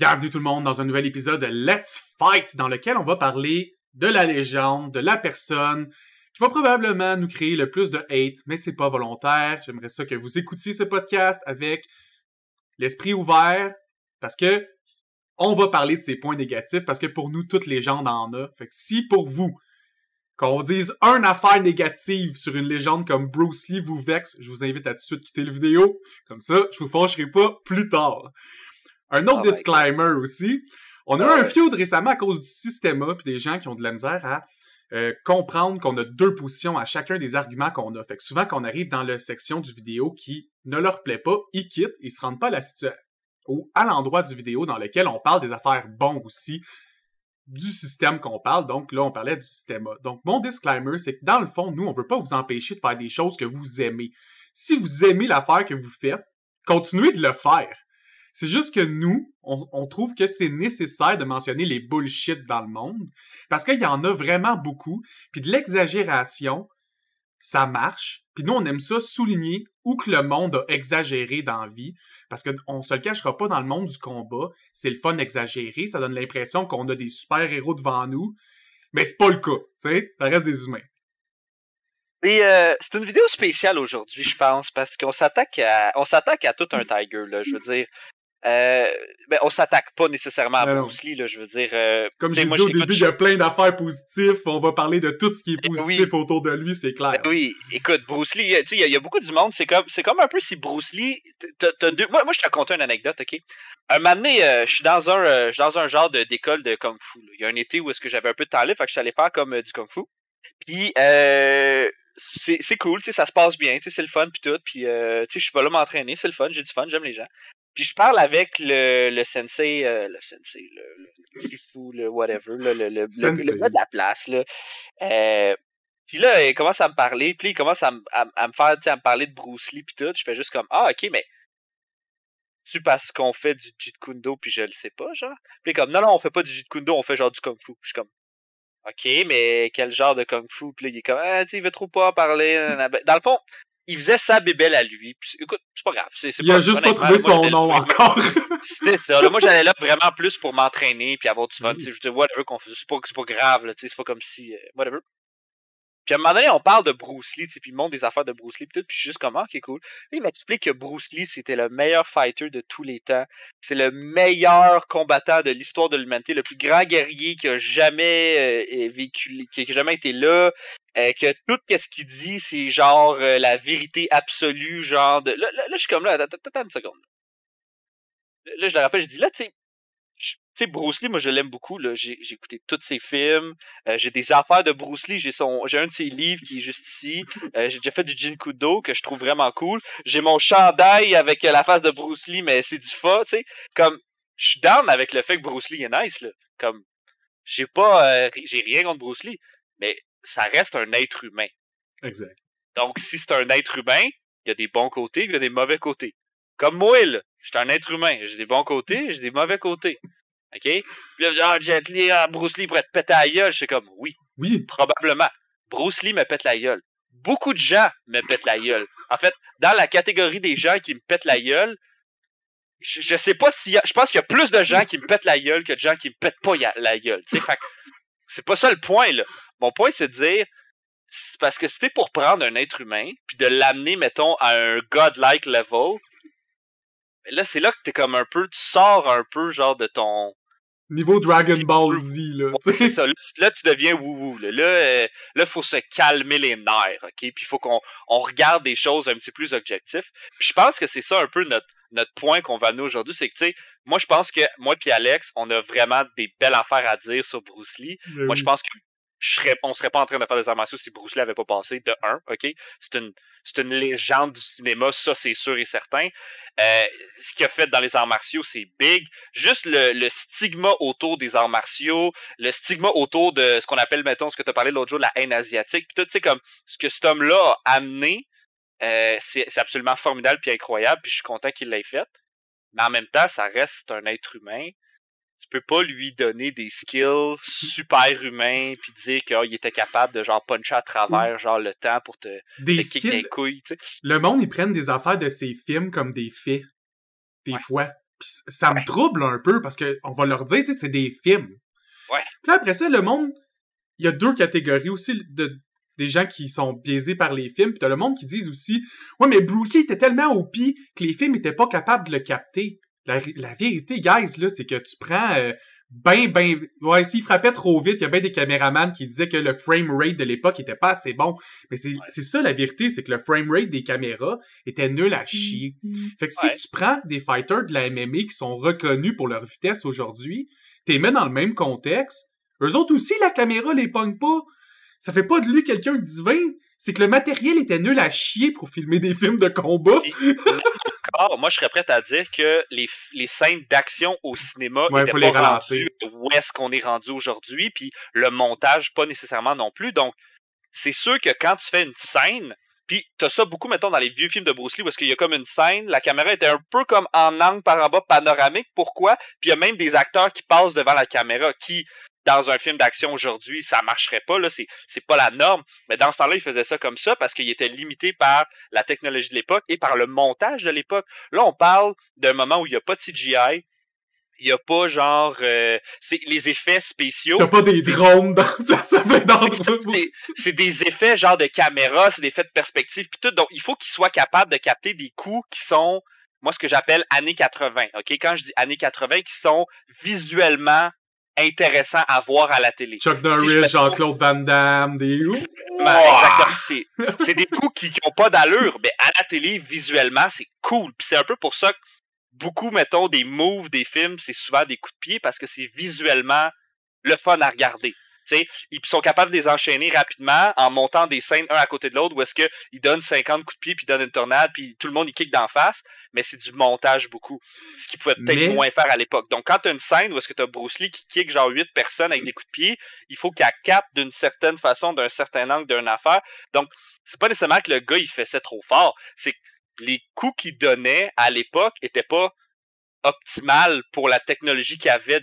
Bienvenue tout le monde dans un nouvel épisode de Let's Fight dans lequel on va parler de la légende, de la personne qui va probablement nous créer le plus de hate, mais c'est pas volontaire. J'aimerais ça que vous écoutiez ce podcast avec l'esprit ouvert parce que on va parler de ses points négatifs parce que pour nous, toute légende en a. Fait que si pour vous, qu'on dise une affaire négative sur une légende comme Bruce Lee vous vexe, je vous invite à tout de suite quitter la vidéo. Comme ça, je vous fâcherai pas plus tard. Un autre disclaimer aussi. On a eu un feud récemment à cause du systéma puis des gens qui ont de la misère à comprendre qu'on a deux positions à chacun des arguments qu'on a. Fait que souvent, quand on arrive dans la section du vidéo qui ne leur plaît pas, ils quittent, ils se rendent pas à la situation ou à l'endroit du vidéo dans lequel on parle des affaires bonnes aussi du système qu'on parle. Donc là, on parlait du systéma. Donc mon disclaimer, c'est que dans le fond, nous, on veut pas vous empêcher de faire des choses que vous aimez. Si vous aimez l'affaire que vous faites, continuez de le faire. C'est juste que nous, on trouve que c'est nécessaire de mentionner les bullshit dans le monde, parce qu'il y en a vraiment beaucoup, puis de l'exagération, ça marche, puis nous, on aime ça souligner où que le monde a exagéré dans la vie, parce qu'on se le cachera pas dans le monde du combat, c'est le fun exagéré, ça donne l'impression qu'on a des super-héros devant nous, mais c'est pas le cas, tu sais, ça reste des humains. Et c'est une vidéo spéciale aujourd'hui, je pense, parce qu'on s'attaque à tout un Tiger, là, je veux dire. Ben, on s'attaque pas nécessairement à Bruce Lee, là, je veux dire. Comme j'ai dit au début, il y a plein d'affaires positives. On va parler de tout ce qui est positif autour de lui, c'est clair. Ben oui, écoute, Bruce Lee, tu sais, il y a beaucoup du monde, c'est comme un peu si Bruce Lee. Moi, je te raconte une anecdote, ok? Un moment donné, je suis dans un genre d'école de Kung Fu. Là. Il y a un été où est-ce que j'avais un peu de temps libre, fait que je suis allé faire comme du Kung Fu. Puis, c'est cool, tu sais, ça se passe bien, tu sais, c'est le fun, puis tout. Puis, tu sais, je suis là m'entraîner, c'est le fun, j'ai du fun, j'aime les gens. Puis je parle avec le sensei, le shifu, le whatever, le gars de la place, là. Puis là, il commence à me parler, puis il commence à me faire, tu sais, à me parler de Bruce Lee, puis tout. Je fais juste comme, ah, ok, mais tu parce qu'on fait du Jeet Kune Do, puis je le sais pas, genre. Puis comme, non, on fait pas du Jeet Kune Do, on fait genre du Kung Fu. Je suis comme, ok, mais quel genre de Kung Fu? Puis là, il est comme, ah, tu sais, il veut trop pas en parler. Dans le fond, il faisait sa bébelle à lui. Puis, écoute, c'est pas grave. Il a juste pas trouvé son nom encore. C'était ça. Là, moi, j'allais là vraiment plus pour m'entraîner puis avoir du fun. Je te vois, whatever qu'on faisait. C'est pas grave. Là, c'est pas comme si... whatever. Puis à un moment donné, on parle de Bruce Lee, puis il montre des affaires de Bruce Lee, puis tout, puis je suis juste comme, ah, ok, cool. Puis il m'explique que Bruce Lee, c'était le meilleur fighter de tous les temps. C'est le meilleur combattant de l'histoire de l'humanité, le plus grand guerrier qui a jamais vécu, qui a jamais été là. Que tout ce qu'il dit, c'est genre la vérité absolue, genre de... Là, je suis comme là, attends une seconde. Là, je le rappelle, je dis, là, tu sais, Bruce Lee, moi, je l'aime beaucoup. Là. J'ai écouté tous ses films. J'ai des affaires de Bruce Lee. J'ai un de ses livres qui est juste ici. J'ai déjà fait du Jeet Kune Do que je trouve vraiment cool. J'ai mon chandail avec la face de Bruce Lee, mais c'est du fa, tu sais. Comme, je suis down avec le fait que Bruce Lee est nice, là. Comme, j'ai rien contre Bruce Lee, mais ça reste un être humain. Exact. Donc, si c'est un être humain, il y a des bons côtés, il y a des mauvais côtés. Comme moi, là. Je suis un être humain. J'ai des bons côtés, j'ai des mauvais côtés. OK? Puis là, Jet Li, Bruce Lee pourrait te péter la gueule. Je suis comme, oui. Probablement. Bruce Lee me pète la gueule. Beaucoup de gens me pètent la gueule. En fait, dans la catégorie des gens qui me pètent la gueule, je sais pas si... Je pense qu'il y a plus de gens qui me pètent la gueule que de gens qui me pètent pas la gueule. Tu sais, fait c'est pas ça le point, là. Mon point, c'est de dire... Parce que si t'es pour prendre un être humain, puis de l'amener, mettons, à un godlike level... Là, c'est là que t'es comme un peu... Tu sors un peu, genre, de ton... Niveau Dragon Ball Z, là. Ouais, c'est ça. Là, tu deviens wouhou. Là, faut se calmer les nerfs, OK? Puis il faut qu'on regarde des choses un petit peu plus objectives. Puis je pense que c'est ça un peu notre point qu'on va amener aujourd'hui. C'est que, tu sais, moi, je pense que moi et Alex, on a vraiment des belles affaires à dire sur Bruce Lee. Moi, je pense que on serait pas en train de faire des arts martiaux si Bruce Lee avait pas passé de 1, OK? C'est une légende du cinéma, ça c'est sûr et certain. Ce qu'il a fait dans les arts martiaux, c'est big. Juste le stigma autour des arts martiaux, le stigma autour de ce qu'on appelle, mettons, ce que tu as parlé l'autre jour, de la haine asiatique, puis tout, tu sais, comme ce que cet homme-là a amené, c'est absolument formidable puis incroyable, puis je suis content qu'il l'ait fait. Mais en même temps, ça reste un être humain. Tu peux pas lui donner des skills super humains puis dire qu'il était capable de genre puncher à travers genre le temps pour te kick les couilles, tu sais. Le monde, ils prennent des affaires de ses films comme des faits. Des fois. Pis ça me trouble un peu, parce que on va leur dire, tu sais, c'est des films. Ouais. Puis là, après ça, le monde, il y a deux catégories aussi des gens qui sont biaisés par les films, pis t'as le monde qui disent aussi, ouais, mais Bruce Lee était tellement OP que les films étaient pas capables de le capter. La vérité, guys, là, c'est que tu prends ouais, s'il frappait trop vite, il y a bien des caméramans qui disaient que le frame rate de l'époque était pas assez bon. Mais c'est ça la vérité, c'est que le frame rate des caméras était nul à chier. Fait que si tu prends des fighters de la MMA qui sont reconnus pour leur vitesse aujourd'hui, t'es mets dans le même contexte, eux autres aussi, la caméra les pogne pas. Ça fait pas de lui quelqu'un de divin. C'est que le matériel était nul à chier pour filmer des films de combat. Encore, moi, je serais prêt à dire que les scènes d'action au cinéma étaient pas rendues où est-ce qu'on est rendu aujourd'hui, puis le montage, pas nécessairement non plus. Donc, c'est sûr que quand tu fais une scène, puis t'as ça beaucoup, mettons, dans les vieux films de Bruce Lee, où est-ce qu'il y a comme une scène, la caméra était un peu comme en angle par en bas, panoramique. Pourquoi? Puis il y a même des acteurs qui passent devant la caméra, qui... Dans un film d'action aujourd'hui, ça marcherait pas, là, c'est pas la norme. Mais dans ce temps-là, il faisait ça comme ça parce qu'il était limité par la technologie de l'époque et par le montage de l'époque. Là, on parle d'un moment où il n'y a pas de CGI, il n'y a pas genre c'est les effets spéciaux. T'as pas des drones dans la place avec c'est des effets genre de caméra, c'est des effets de perspective puis tout. Donc il faut qu'ils soient capables de capter des coups qui sont moi ce que j'appelle années 80. OK, quand je dis années 80 qui sont visuellement intéressant à voir à la télé. Chuck Norris, Jean-Claude Van Damme, des... Exactement. C'est des coups qui n'ont pas d'allure, mais à la télé, visuellement, c'est cool. Puis c'est un peu pour ça que beaucoup, mettons, des moves des films, c'est souvent des coups de pied parce que c'est visuellement le fun à regarder. T'sais, ils sont capables de les enchaîner rapidement en montant des scènes un à côté de l'autre où est-ce qu'ils donnent 50 coups de pied puis ils donnent une tornade puis tout le monde il kick d'en face, mais c'est du montage beaucoup. Ce qu'ils pouvaient peut-être moins faire à l'époque. Donc quand tu as une scène où est-ce que tu as Bruce Lee qui kick genre 8 personnes avec des coups de pied, il faut qu'elle capte d'une certaine façon, d'un certain angle, d'une affaire. Donc c'est pas nécessairement que le gars il faisait trop fort, c'est que les coups qu'il donnait à l'époque étaient pas optimal pour la technologie qu'il y avait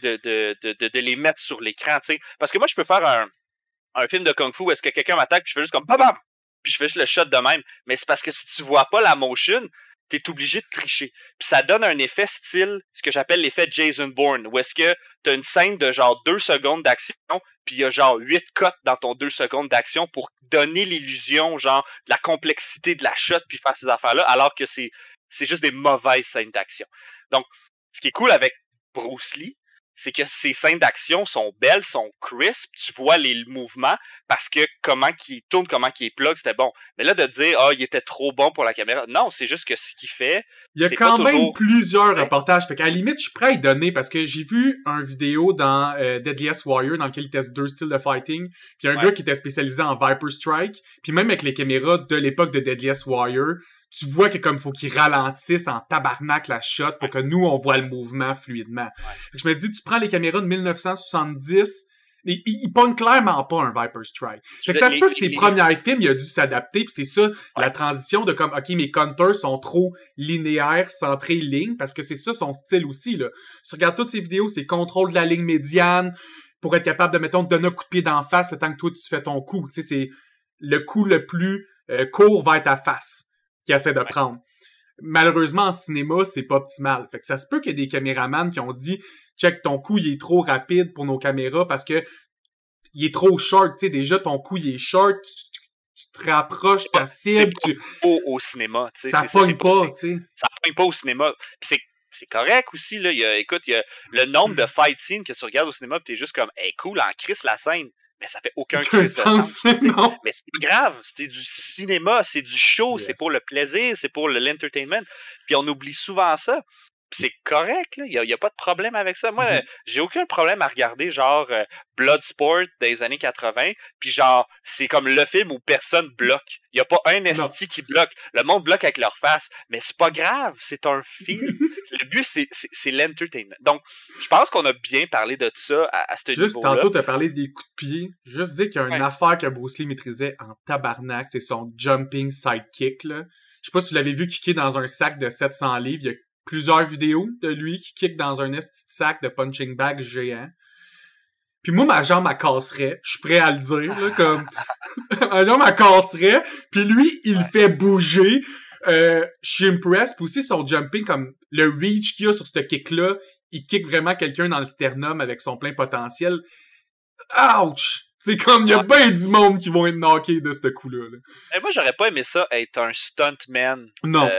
de les mettre sur l'écran, tu sais. Parce que moi, je peux faire un film de Kung Fu où est-ce que quelqu'un m'attaque puis je fais juste comme bam, puis je fais juste le shot de même. Mais c'est parce que si tu vois pas la motion, t'es obligé de tricher. Puis ça donne un effet style, ce que j'appelle l'effet Jason Bourne, où est-ce que t'as une scène de genre 2 secondes d'action, puis il y a genre 8 cuts dans ton 2 secondes d'action pour donner l'illusion, genre, de la complexité de la shot puis faire ces affaires-là, alors que c'est juste des mauvaises scènes d'action. Donc, ce qui est cool avec Bruce Lee, c'est que ces scènes d'action sont belles, sont crisp, tu vois les mouvements, parce que comment qu'il tourne, comment qu'il est plug, c'était bon. Mais là, de dire, il était trop bon pour la caméra, non, c'est juste que ce qu'il fait, il y a quand même plusieurs reportages, fait qu'à la limite, je suis prêt à y donner, parce que j'ai vu un vidéo dans Deadliest Warrior, dans lequel il teste 2 styles de fighting, puis un gars qui était spécialisé en Viper Strike, puis même avec les caméras de l'époque de Deadliest Warrior, tu vois que comme faut qu'ils ralentissent en tabarnak la shot pour que nous, on voit le mouvement fluidement. Je me dis, tu prends les caméras de 1970, ils pognent clairement pas un Viper Strike. Fait que ça se peut que ses premiers films, il a dû s'adapter, pis c'est ça, la transition de comme, OK, mes counters sont trop linéaires, centrés ligne, parce que c'est ça son style aussi, là. Si tu regardes toutes ses vidéos, c'est contrôle de la ligne médiane, pour être capable de, mettons, te donner un coup de pied d'en face le temps que toi, tu fais ton coup. Tu sais, c'est le coup le plus court vers ta face qui essaie de prendre. Malheureusement, en cinéma, c'est pas optimal. Fait que ça se peut qu'il y ait des caméramans qui ont dit « Check, ton coup, il est trop rapide pour nos caméras parce que il est trop short. » Tu sais, déjà, ton coup, il est short. Tu te rapproches ta cible. C'est pas au cinéma. Ça pogne pas, tu sais. Ça pogne pas au cinéma. Puis c'est correct aussi, là. Écoute, il y a le nombre de fight scenes que tu regardes au cinéma pis t'es juste comme « Hey, cool, en crisse la scène. » Mais ça fait aucun sens. Non. Mais c'est pas grave, c'est du cinéma, c'est du show, c'est pour le plaisir, c'est pour l'entertainment. Puis on oublie souvent ça. Puis c'est correct, là. Il y a pas de problème avec ça. Moi, j'ai aucun problème à regarder genre Bloodsport des années 80, puis genre c'est comme le film où personne bloque. Il y a pas un esti qui bloque. Le monde bloque avec leur face, mais c'est pas grave, c'est un film. Le but c'est l'entertainment. Donc, je pense qu'on a bien parlé de ça à ce niveau-là. Juste tantôt t'as parlé des coups de pied. Juste dire qu'il y a une affaire que Bruce Lee maîtrisait en tabarnak, c'est son jumping sidekick là. Je sais pas si tu l'avais vu kicker dans un sac de 700 livres, il y a plusieurs vidéos de lui qui kick dans un esti de sac de punching bag géant. Puis moi, ma jambe, elle casserait. Je suis prêt à le dire, là, comme... ma jambe, elle casserait. Puis lui, il fait bouger. je suis impressed. Puis aussi, son jumping, comme le reach qu'il y a sur ce kick-là, il kick vraiment quelqu'un dans le sternum avec son plein potentiel. Ouch! C'est comme, il y a bien du monde qui vont être knockés de ce coup-là. Là. Et moi, j'aurais pas aimé ça être un stuntman. Non.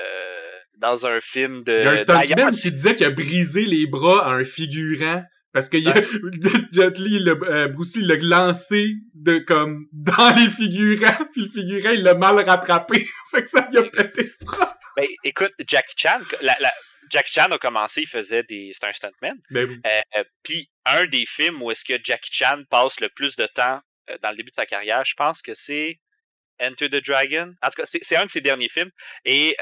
Dans un film de... Il y a un stuntman qui disait qu'il a brisé les bras à un figurant parce que Jet Li, Bruce Lee l'a lancé comme dans les figurants, puis le figurant, il l'a mal rattrapé. Fait que ça lui a pété le bras. Ben, écoute, Jackie Chan, Jackie Chan a commencé, il faisait c'est un stuntman. Ben oui. Puis un des films où est-ce que Jackie Chan passe le plus de temps dans le début de sa carrière, je pense que c'est Enter the Dragon. En tout cas, c'est un de ses derniers films. Et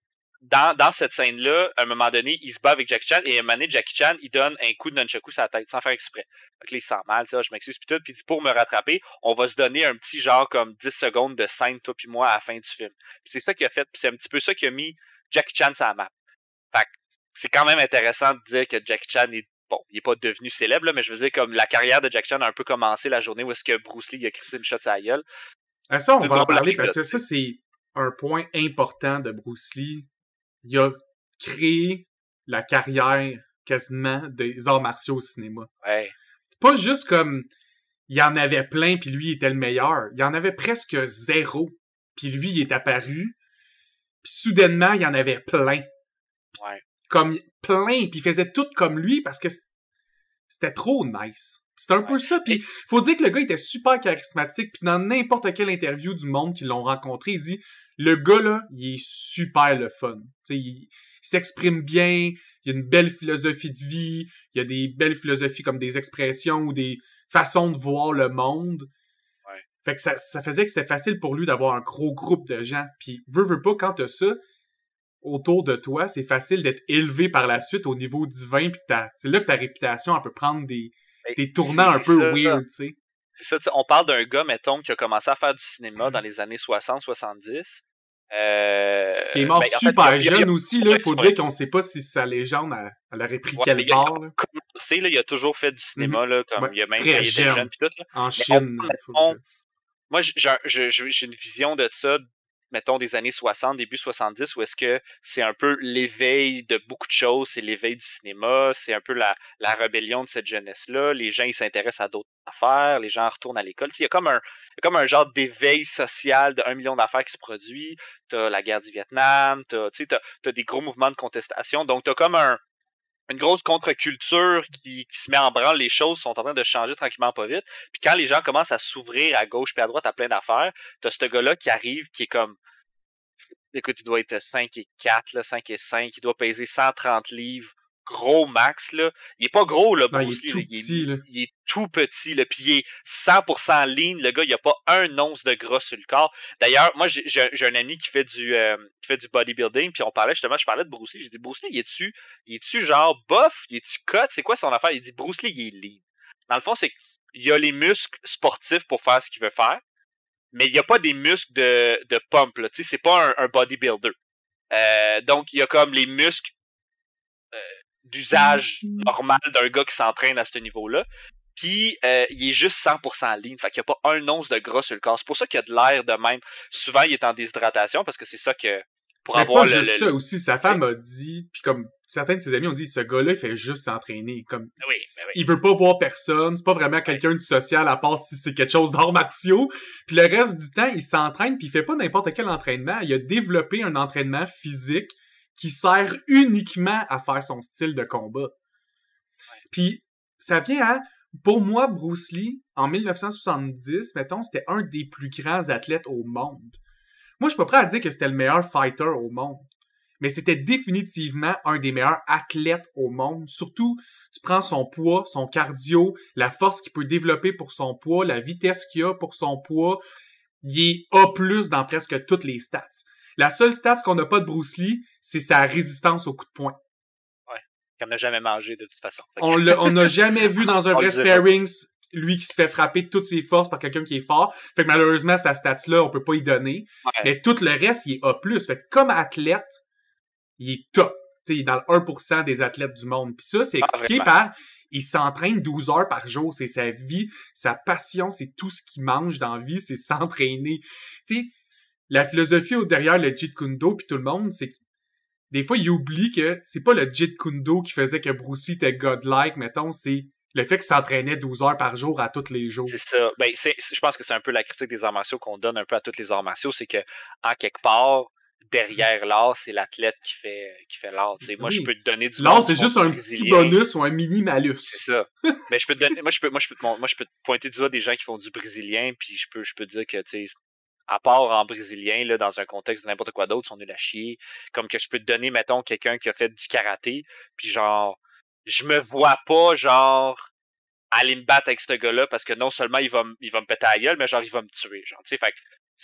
dans cette scène-là, à un moment donné, il se bat avec Jackie Chan et à un moment donné, Jackie Chan, il donne un coup de nunchaku sur la tête, sans faire exprès. Donc là, il sent mal, ça, je m'excuse, puis tout. Puis il dit, pour me rattraper, on va se donner un petit genre comme 10 secondes de scène, toi puis moi, à la fin du film. Puis c'est ça qu'il a fait, puis c'est un petit peu ça qui a mis Jackie Chan sur la map. Fait que c'est quand même intéressant de dire que Jackie Chan est, bon, il est pas devenu célèbre, là, mais je veux dire, comme la carrière de Jackie Chan a un peu commencé la journée où est-ce que Bruce Lee a crissé une shot sur la gueule. Ça, on va en parler parce que ça, c'est un point important de Bruce Lee. Il a créé la carrière quasiment des arts martiaux au cinéma. Ouais. Pas juste comme il y en avait plein puis lui il était le meilleur. Il y en avait presque zéro. Puis lui il est apparu. Puis soudainement il y en avait plein. Ouais. Comme plein. Puis il faisait tout comme lui parce que c'était trop nice. C'était un peu ça. Puis faut dire que le gars était super charismatique. Puis dans n'importe quelle interview du monde qui l'ont rencontré, il dit le gars là, il est super le fun. Il s'exprime bien, il a une belle philosophie de vie, il y a des belles philosophies comme des expressions ou des façons de voir le monde. Ouais. Fait que ça faisait que c'était facile pour lui d'avoir un gros groupe de gens. Puis veux pas, quand t'as ça autour de toi, c'est facile d'être élevé par la suite au niveau divin. Puis c'est là que ta réputation elle peut prendre des tournants un peu weird, tu sais. C'est ça, on parle d'un gars, mettons, qui a commencé à faire du cinéma dans les années 60-70. Qui est mort super jeune aussi, là. Il faut dire qu'on ne sait pas si sa légende, elle aurait pris quel bord. Il a toujours fait du cinéma, là, comme il a même très jeune. jeune. Pis tout, là. En Chine. Moi, j'ai une vision de ça, mettons, des années 60, début 70, où est-ce que c'est un peu l'éveil de beaucoup de choses, c'est l'éveil du cinéma, c'est un peu la rébellion de cette jeunesse-là. Les gens, ils s'intéressent à d'autres affaires, les gens retournent à l'école. Il y a comme un genre d'éveil social de 1 million d'affaires qui se produit. T'as la guerre du Vietnam, t'as des gros mouvements de contestation. Donc, t'as comme une grosse contre-culture qui se met en branle. Les choses sont en train de changer tranquillement pas vite. Puis quand les gens commencent à s'ouvrir à gauche puis à droite à plein d'affaires, t'as ce gars-là qui arrive, qui est comme... Écoute, il doit être 5 et 4, là, 5 et 5. Il doit peser 130 livres. Gros max, là. Il est pas gros, là, Bruce Lee. Il est tout petit, là. Puis il est 100% lean. Le gars, il a pas un once de gras sur le corps. D'ailleurs, moi, j'ai un ami qui fait du bodybuilding. Puis je parlais de Bruce Lee. J'ai dit, Bruce Lee, il est-tu genre buff? Il est-tu cut? C'est quoi son affaire? Il dit, Bruce Lee, il est lean. Dans le fond, c'est qu'il a les muscles sportifs pour faire ce qu'il veut faire. Mais il n'y a pas des muscles de pump, là. Tu sais, c'est pas un bodybuilder. Donc, il y a comme les muscles d'usage normal d'un gars qui s'entraîne à ce niveau-là. Puis, il est juste 100% lean. Fait qu'il n'y a pas un once de gras sur le corps. C'est pour ça qu'il y a de l'air de même. Souvent, il est en déshydratation parce que c'est ça que... Pour avoir pas juste ça aussi. Sa femme a dit, puis comme certains de ses amis ont dit, ce gars-là, il fait juste s'entraîner. Comme, il veut pas voir personne. C'est pas vraiment quelqu'un de social à part si c'est quelque chose d'arts martiaux. Puis le reste du temps, il s'entraîne puis il fait pas n'importe quel entraînement. Il a développé un entraînement physique qui sert uniquement à faire son style de combat. Puis ça vient à... Pour moi, Bruce Lee, en 1970, mettons, c'était un des plus grands athlètes au monde. Moi, je suis pas prêt à dire que c'était le meilleur fighter au monde. Mais c'était définitivement un des meilleurs athlètes au monde. Surtout, tu prends son poids, son cardio, la force qu'il peut développer pour son poids, la vitesse qu'il a pour son poids. Il est A+ dans presque toutes les stats. La seule stat qu'on n'a pas de Bruce Lee, c'est sa résistance au coup de poing. Ouais, qu'il n'a jamais mangé de toute façon. On n'a jamais vu dans un vrai sparring lui qui se fait frapper de toutes ses forces par quelqu'un qui est fort. Fait que malheureusement, sa stats-là, on peut pas y donner. Ouais. Mais tout le reste, il est A+. Fait que comme athlète, il est top. T'sais, il est dans le 1% des athlètes du monde. Puis ça, c'est expliqué par... Il s'entraîne 12 heures par jour. C'est sa vie, sa passion, c'est tout ce qu'il mange dans la vie, c'est s'entraîner. Tu sais, la philosophie derrière le Jeet Kune Do puis tout le monde, c'est que des fois, ils oublient que c'est pas le Jeet Kune Do qui faisait que Bruce Lee était godlike, mettons, c'est le fait qu'il s'entraînait 12 heures par jour à tous les jours. C'est ça. Ben, je pense que c'est un peu la critique des arts martiaux qu'on donne un peu à tous les arts martiaux, c'est que, en quelque part, derrière l'art, c'est l'athlète qui fait l'art. T'sais. Moi, je peux te donner du l'art, c'est juste un petit bonus ou un mini malus. C'est ça. Mais je peux te donner, moi, je peux te pointer du doigt des gens qui font du brésilien, puis je peux te dire que, tu sais, à part en brésilien, là, dans un contexte de n'importe quoi d'autre, on est la chier. Comme que je peux te donner, mettons, quelqu'un qui a fait du karaté, puis genre, je me vois pas, genre, aller me battre avec ce gars-là parce que non seulement il va me péter à la gueule, mais genre il va me tuer. Genre, tu sais, fait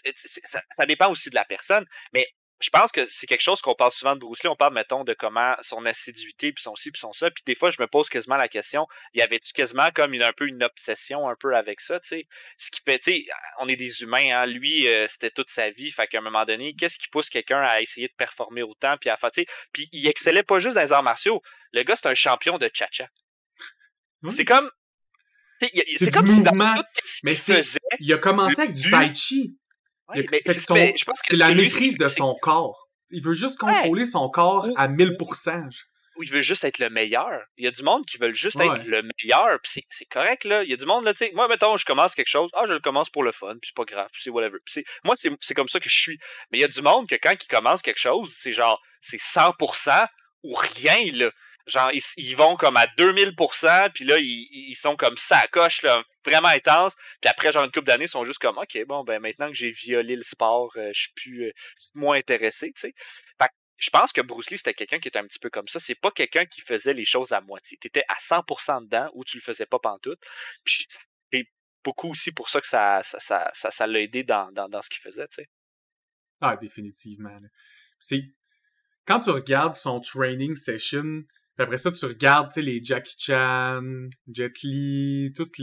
ça dépend aussi de la personne, mais je pense que c'est quelque chose qu'on parle souvent de Bruce Lee. On parle, mettons, de comment son assiduité, puis son ci, puis son ça. Puis des fois, je me pose quasiment la question, y avait-tu quasiment comme un peu une obsession un peu avec ça, tu sais? Ce qui fait, tu sais, on est des humains, hein. Lui, c'était toute sa vie. Fait qu'à un moment donné, qu'est-ce qui pousse quelqu'un à essayer de performer autant, puis à faire, tu sais? Puis il excellait pas juste dans les arts martiaux. Le gars, c'est un champion de cha-cha. Oui. C'est comme... C'est comme si dans tout ce qu'il faisait... Il a commencé avec du tai chi. Ouais, je pense que c'est la maîtrise de son corps. Il veut juste contrôler son corps à 1000%. Ou il veut juste être le meilleur. Il y a du monde qui veut juste être le meilleur. Puis c'est correct, là. Il y a du monde, là, tu sais. Moi, mettons, je commence quelque chose. Ah, je le commence pour le fun. Puis c'est pas grave. Puis c'est whatever. Puis moi, c'est comme ça que je suis. Mais il y a du monde que quand ils commencent quelque chose, c'est genre, c'est 100% ou rien, là. Genre, ils vont comme à 2000%, puis là, ils sont comme sacoche, là, vraiment intense. Puis après, genre, une couple d'années, ils sont juste comme, OK, bon, ben maintenant que j'ai violé le sport, je suis plus moins intéressé, tu sais. Fait que je pense que Bruce Lee, c'était quelqu'un qui était un petit peu comme ça. C'est pas quelqu'un qui faisait les choses à moitié. T'étais à 100% dedans, ou tu le faisais pas pantoute. Puis c'est beaucoup aussi pour ça que ça l'a aidé dans ce qu'il faisait, tu sais. Ah, définitivement. C'est... Quand tu regardes son training session... Puis après ça, tu regardes, tu sais, les Jackie Chan, Jet Li, tous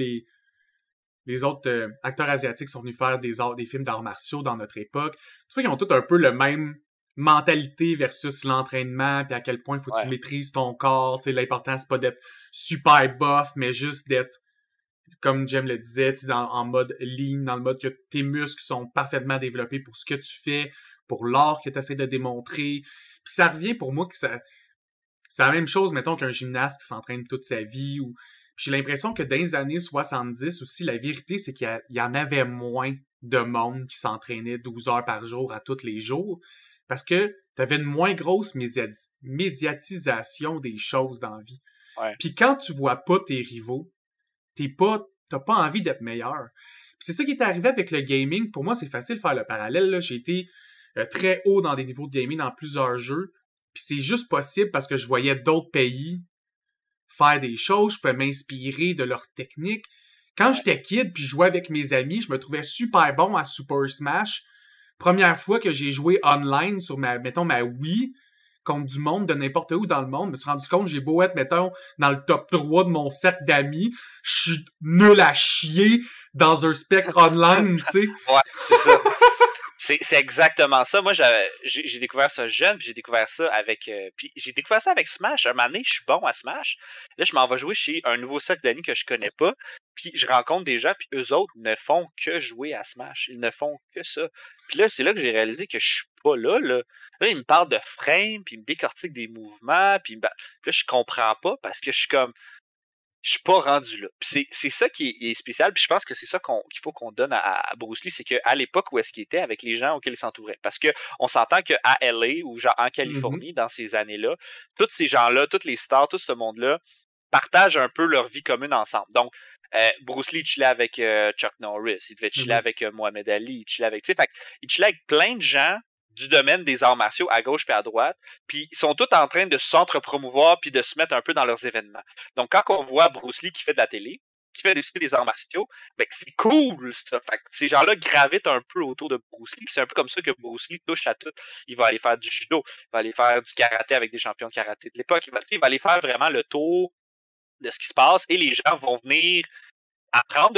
les autres acteurs asiatiques qui sont venus faire des films d'arts martiaux dans notre époque. Tu vois qu'ils ont tous un peu le même mentalité versus l'entraînement, puis à quel point il faut que tu maîtrises ton corps. Tu sais, l'important, c'est pas d'être super buff, mais juste d'être, comme Jem le disait, tu sais, en mode lean, dans le mode que tes muscles sont parfaitement développés pour ce que tu fais, pour l'art que tu essaies de démontrer. Puis ça revient pour moi que c'est la même chose, mettons, qu'un gymnaste qui s'entraîne toute sa vie. Ou... J'ai l'impression que dans les années 70 aussi, la vérité, c'est qu'il y en avait moins de monde qui s'entraînait 12 heures par jour à tous les jours. Parce que t'avais une moins grosse médiatisation des choses dans la vie. Ouais. Puis quand tu vois pas tes rivaux, t'as pas envie d'être meilleur. Puis c'est ça qui est arrivé avec le gaming. Pour moi, c'est facile de faire le parallèle, là. J'ai été très haut dans des niveaux de gaming dans plusieurs jeux. Puis c'est juste possible parce que je voyais d'autres pays faire des choses, je pouvais m'inspirer de leurs techniques. Quand j'étais kid puis je jouais avec mes amis, je me trouvais super bon à Super Smash. Première fois que j'ai joué online sur ma Wii contre du monde de n'importe où dans le monde, je me suis rendu compte, j'ai beau être, mettons, dans le top 3 de mon cercle d'amis, je suis nul à chier dans un spectre online, tu sais. Ouais, c'est ça. C'est exactement ça. Moi, j'ai découvert ça jeune, puis j'ai découvert ça avec... puis j'ai découvert ça avec Smash. Un moment donné, je suis bon à Smash. Là, je m'en vais jouer chez un nouveau cercle d'amis que je connais pas. Puis je rencontre des gens, puis eux autres ne font que jouer à Smash. Ils ne font que ça. Puis là, c'est là que j'ai réalisé que je suis pas là. Là, ils me parlent de frame, puis ils me décortiquent des mouvements, puis là, je comprends pas parce que je suis comme... Je suis pas rendu là. Puis c'est ça qui est spécial. Puis je pense que c'est ça qu'il faut qu'on donne à Bruce Lee, c'est qu'à l'époque où est-ce qu'il était, avec les gens auxquels il s'entourait. Parce que on s'entend qu'à LA ou genre en Californie, dans ces années-là, tous ces gens-là, toutes les stars, tout ce monde-là, partagent un peu leur vie commune ensemble. Donc, Bruce Lee chillait avec Chuck Norris, il devait chiller avec Mohamed Ali, il chillait avec, tu sais, fait il chillait avec plein de gens du domaine des arts martiaux à gauche puis à droite, puis ils sont tous en train de s'entre-promouvoir puis de se mettre un peu dans leurs événements. Donc, quand on voit Bruce Lee qui fait de la télé, qui fait aussi des arts martiaux, ben c'est cool, ça. Fait que ces gens-là gravitent un peu autour de Bruce Lee, puis c'est un peu comme ça que Bruce Lee touche à tout. Il va aller faire du judo, il va aller faire du karaté avec des champions de karaté de l'époque, il va aller faire vraiment le tour de ce qui se passe, et les gens vont venir apprendre de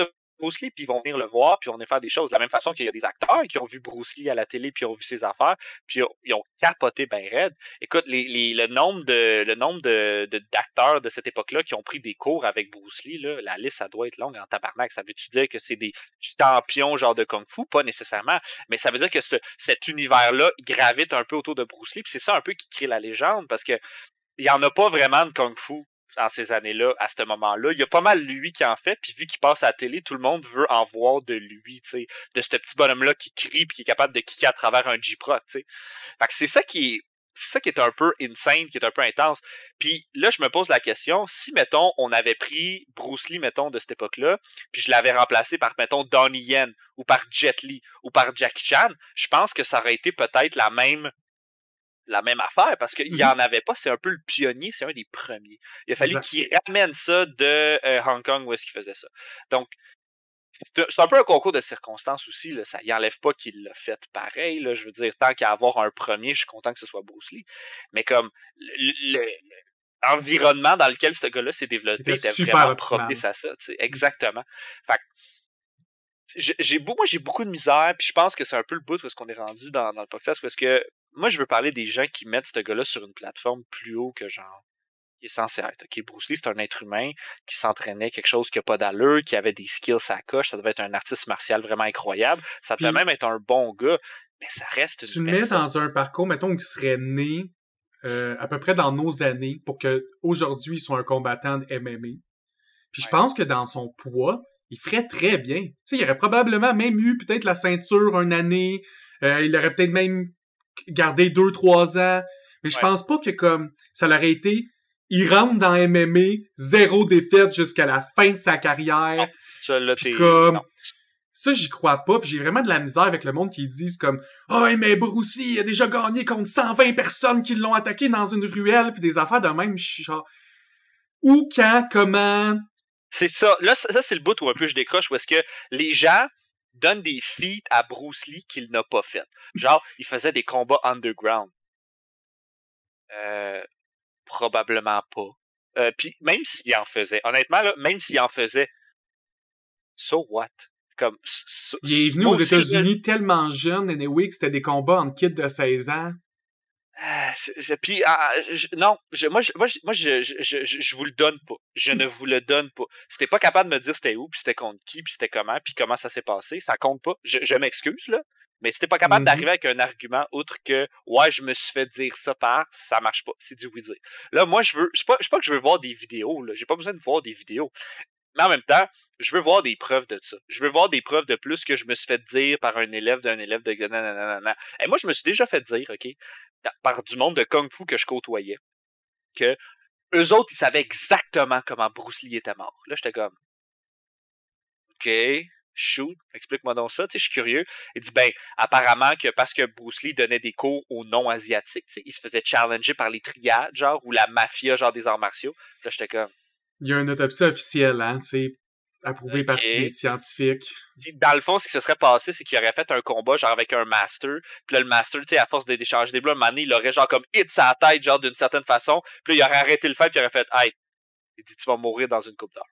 Bruce Lee, puis ils vont venir le voir, puis on va faire des choses. De la même façon qu'il y a des acteurs qui ont vu Bruce Lee à la télé, puis ont vu ses affaires, puis ils ont capoté ben raide. Écoute, le nombre d'acteurs de cette époque-là qui ont pris des cours avec Bruce Lee, là, la liste, ça doit être longue en tabarnak. Ça veut-tu dire que c'est des champions genre de Kung Fu? Pas nécessairement, mais ça veut dire que cet univers-là gravite un peu autour de Bruce Lee, puis c'est ça un peu qui crée la légende, parce que il n'y en a pas vraiment de Kung Fu dans ces années-là, à ce moment-là. Il y a pas mal lui qui en fait, puis vu qu'il passe à la télé, tout le monde veut en voir de lui, tu sais, de ce petit bonhomme-là qui crie puis qui est capable de kicker à travers un J-Proc, tu sais. Fait que c'est ça qui est un peu insane, qui est un peu intense. Puis là, je me pose la question, si, mettons, on avait pris Bruce Lee, mettons, de cette époque-là, puis je l'avais remplacé par, mettons, Donnie Yen, ou par Jet Li, ou par Jackie Chan, je pense que ça aurait été peut-être la même affaire, parce qu'il n'y en avait pas, c'est un peu le pionnier, c'est un des premiers. Il a fallu qu'il ramène ça de Hong Kong où est-ce qu'il faisait ça. Donc, c'est un peu un concours de circonstances aussi, là. Ça n'enlève pas qu'il l'a fait pareil, là. Je veux dire, tant qu'à avoir un premier, je suis content que ce soit Bruce Lee. Mais comme l'environnement dans lequel ce gars-là s'est développé était vraiment propice à ça. Exactement. Fait que, moi, j'ai beaucoup de misère, puis je pense que c'est un peu le bout où est-ce qu'on est rendu dans le podcast, parce que moi, je veux parler des gens qui mettent ce gars-là sur une plateforme plus haut que genre, il est censé être. Okay? Bruce Lee, c'est un être humain qui s'entraînait quelque chose qui n'a pas d'allure, qui avait des skills à la coche, ça devait être un artiste martial vraiment incroyable, ça devait même être un bon gars, mais ça reste une personne. Tu le mets dans un parcours, mettons, qui serait né à peu près dans nos années, pour qu'aujourd'hui, il soit un combattant de MMA. Puis je pense que dans son poids, il ferait très bien. Tu sais, il aurait probablement même eu peut-être la ceinture une année. Il aurait peut-être même gardé 2-3 ans. Mais je pense pas que comme ça l'aurait été, il rentre dans MMA, 0 défaite jusqu'à la fin de sa carrière. Non, ça, là, ça, j'y crois pas. Puis j'ai vraiment de la misère avec le monde qui disent comme « Ah, oh, mais Bruce Lee a déjà gagné contre 120 personnes qui l'ont attaqué dans une ruelle. » Puis des affaires de même, je suis genre... Où, quand, comment... C'est ça. Là, ça, c'est le bout où un peu je décroche, où est-ce que les gens donnent des feats à Bruce Lee qu'il n'a pas fait. Genre, il faisait des combats underground. Probablement pas. Puis même s'il en faisait, honnêtement, là, même s'il en faisait, so what? Comme, il est venu aux États-Unis tellement jeune, anyway, que c'était des combats entre kids de 16 ans. Puis non, moi je vous le donne pas. Je ne vous le donne pas. Si t'es pas capable de me dire c'était où, puis c'était contre qui, puis c'était comment, puis comment ça s'est passé, ça compte pas. Je m'excuse là, mais si t'es pas capable d'arriver avec un argument autre que ouais, je me suis fait dire ça ça marche pas. C'est du oui-dire. Là, moi je sais pas que je veux voir des vidéos là. J'ai pas besoin de voir des vidéos. Mais en même temps, je veux voir des preuves de ça. Je veux voir des preuves de plus que je me suis fait dire par un élève de nanana. Et moi, je me suis déjà fait dire, OK, par du monde de Kung Fu que je côtoyais, que eux autres, ils savaient exactement comment Bruce Lee était mort. Là, j'étais comme, OK, shoot, explique-moi donc ça, tu sais, je suis curieux. Il dit, ben, apparemment que parce que Bruce Lee donnait des cours aux non-asiatiques, tu sais, il se faisait challenger par les triades, genre, ou la mafia, genre, des arts martiaux. Là, j'étais comme... Il y a une autopsie officielle, hein, tu sais, approuvée par des scientifiques. Dans le fond, ce qui se serait passé, c'est qu'il aurait fait un combat, genre, avec un master. Puis là, le master, tu sais, à force d'échanger des blocs, un moment donné, il aurait, genre, comme hit sa tête, genre, d'une certaine façon. Puis là, il aurait arrêté le fait, puis il aurait fait, hey, il dit, tu vas mourir dans une coupe d'heure.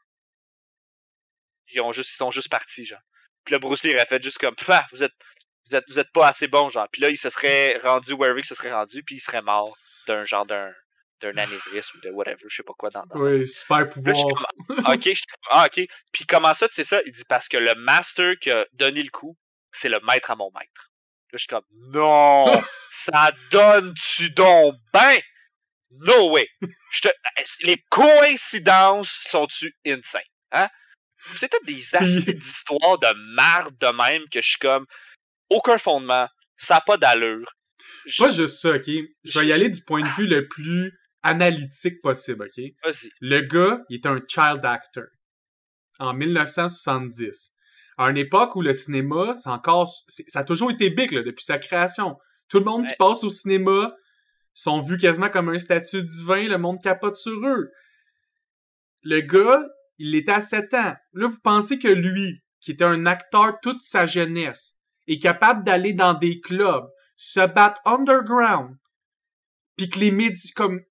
Ils sont juste partis, genre. Puis là, Bruce Lee aurait fait juste comme, vous êtes pas assez bon, genre. Puis là, il se serait rendu wherever il se serait rendu, puis il serait mort d'un anévrisme ou de whatever, je sais pas quoi dans oui, super pouvoir. Là, ok. Puis comment ça, tu sais ça? Il dit parce que le master qui a donné le coup, c'est le maître à mon maître. Là, je suis comme, non! Ça donne-tu donc ben? No way! Les coïncidences sont-tu insane? Hein? C'est toutes des astuces d'histoires de marde de même que je suis comme, aucun fondement, ça n'a pas d'allure. Pas juste ça, ok? Je vais y aller du point de vue le plus analytique possible, ok? Vas-y. Le gars, il est un child actor. En 1970. À une époque où le cinéma, ça a toujours été big, là, depuis sa création. Tout le monde qui passe au cinéma sont vus quasiment comme un statut divin, le monde capote sur eux. Le gars, il était à 7 ans. Là, vous pensez que lui, qui était un acteur toute sa jeunesse, est capable d'aller dans des clubs, se battre underground, puis que les médias, comme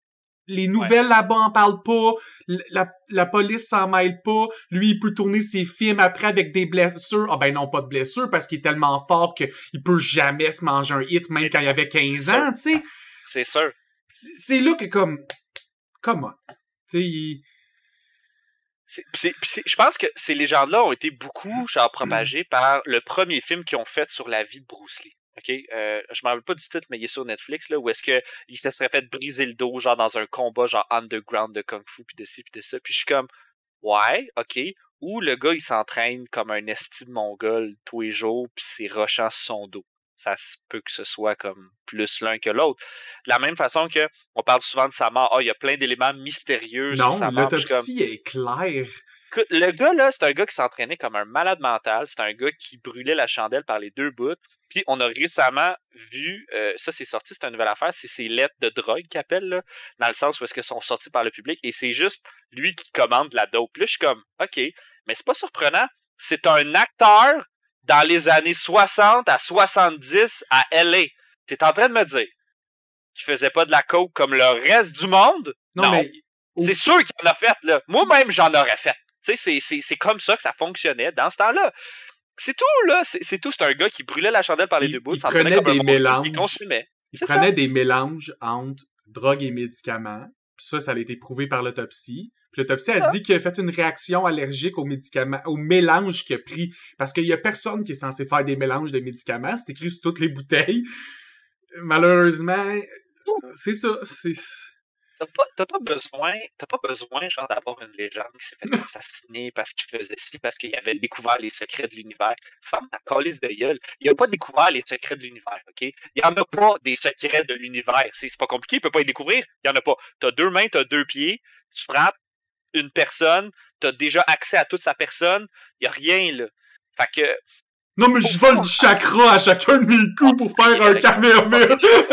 les nouvelles là-bas en parlent pas, la police s'en mêle pas, lui il peut tourner ses films après avec des blessures, ah ben non pas de blessures parce qu'il est tellement fort qu'il peut jamais se manger un hit même quand il avait 15 ans, tu sais. C'est sûr. C'est là que comme, comment, tu sais, je pense que ces légendes-là ont été beaucoup genre propagées par le premier film qu'ils ont fait sur la vie de Bruce Lee. OK? Je m'en rappelle pas du titre, mais il est sur Netflix, là, où est-ce que il se serait fait briser le dos, genre dans un combat, genre underground de Kung Fu, puis de ci, puis de ça. Puis je suis comme, ouais, OK. Ou le gars, il s'entraîne comme un esti de mongol tous les jours, puis c'est rushant sur son dos. Ça se peut que ce soit comme plus l'un que l'autre. De la même façon que on parle souvent de sa mort. Ah, il y a plein d'éléments mystérieux sur sa mort. L'autopsie est claire. Le gars, là, c'est un gars qui s'entraînait comme un malade mental. C'est un gars qui brûlait la chandelle par les deux bouts. Puis on a récemment vu, ça c'est sorti, c'est une nouvelle affaire, c'est ces lettres de drogue qu'ils appellent, là, dans le sens où est-ce qu'elles sont sorties par le public, et c'est juste lui qui commande la dope. Là, je suis comme, OK, mais c'est pas surprenant. C'est un acteur dans les années 60 à 70 à LA. T'es en train de me dire qu'il faisait pas de la coke comme le reste du monde? Non. Mais... C'est sûr qu'il en a fait, là. Moi-même, j'en aurais fait. Tu sais, c'est comme ça que ça fonctionnait dans ce temps-là. C'est tout, là. C'est tout. C'est un gars qui brûlait la chandelle par les deux bouts. Il prenait des mélanges. Il consumait. Il prenait des mélanges entre drogue et médicaments. Puis ça a été prouvé par l'autopsie. Puis l'autopsie a dit qu'il a fait une réaction allergique aux médicaments, au mélange qu'il a pris. Parce qu'il y a personne qui est censé faire des mélanges de médicaments. C'est écrit sur toutes les bouteilles. Malheureusement, c'est ça. T'as pas besoin, genre, d'avoir une légende qui s'est fait assassiner parce qu'il faisait ci, parce qu'il avait découvert les secrets de l'univers. Ferme ta calice de gueule. Il a pas découvert les secrets de l'univers, OK? Il y en a pas des secrets de l'univers. C'est pas compliqué, il peut pas les découvrir. Il y en a pas. T'as 2 mains, t'as 2 pieds, tu frappes une personne, t'as déjà accès à toute sa personne, il y a rien, là. Fait que... Non, mais je vole du chakra à chacun de mes coups pour faire un caméra.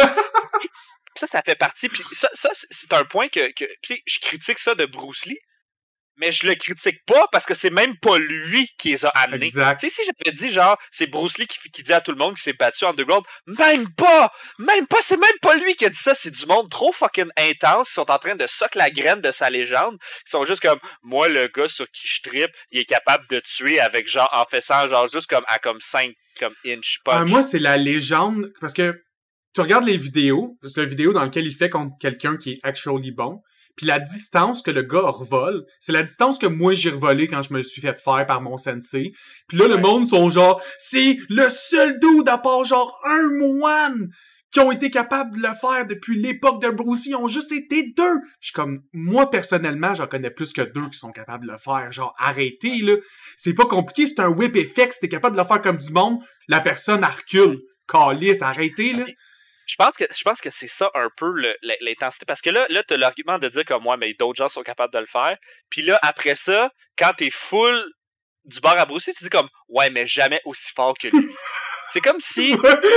Ça fait partie. Puis ça c'est un point que je critique ça de Bruce Lee, mais je le critique pas parce que c'est même pas lui qui les a amenés. Exact. Tu sais, si j'avais dit, genre, c'est Bruce Lee qui dit à tout le monde qu'il s'est battu underground, même pas, c'est même pas lui qui a dit ça, c'est du monde trop fucking intense, ils sont en train de socker la graine de sa légende, ils sont juste comme, moi, le gars sur qui je trippe, il est capable de tuer avec, genre, en faisant, genre, juste comme, à comme 5, comme inch punch. Moi, c'est la légende, parce que tu regardes les vidéos, c'est une vidéo dans laquelle il fait contre quelqu'un qui est actually bon, puis la distance que le gars revole, c'est la distance que moi j'ai revolé quand je me suis fait faire par mon sensei. Puis là, le monde sont genre, c'est le seul dude à part genre un moine qui ont été capables de le faire depuis l'époque de Bruce Lee. Ils ont juste été 2. Je suis comme, moi personnellement, j'en connais plus que 2 qui sont capables de le faire. Genre, arrêtez, là. C'est pas compliqué, c'est un whip effect. Si t'es capable de le faire comme du monde, la personne elle recule. Calice, arrêtez, là. Je pense que c'est ça un peu l'intensité. Parce que là t'as l'argument de dire comme moi, mais d'autres gens sont capables de le faire. Puis là, après ça, quand t'es full du bord à Bruce Lee, tu dis comme, ouais, mais jamais aussi fort que lui. C'est comme si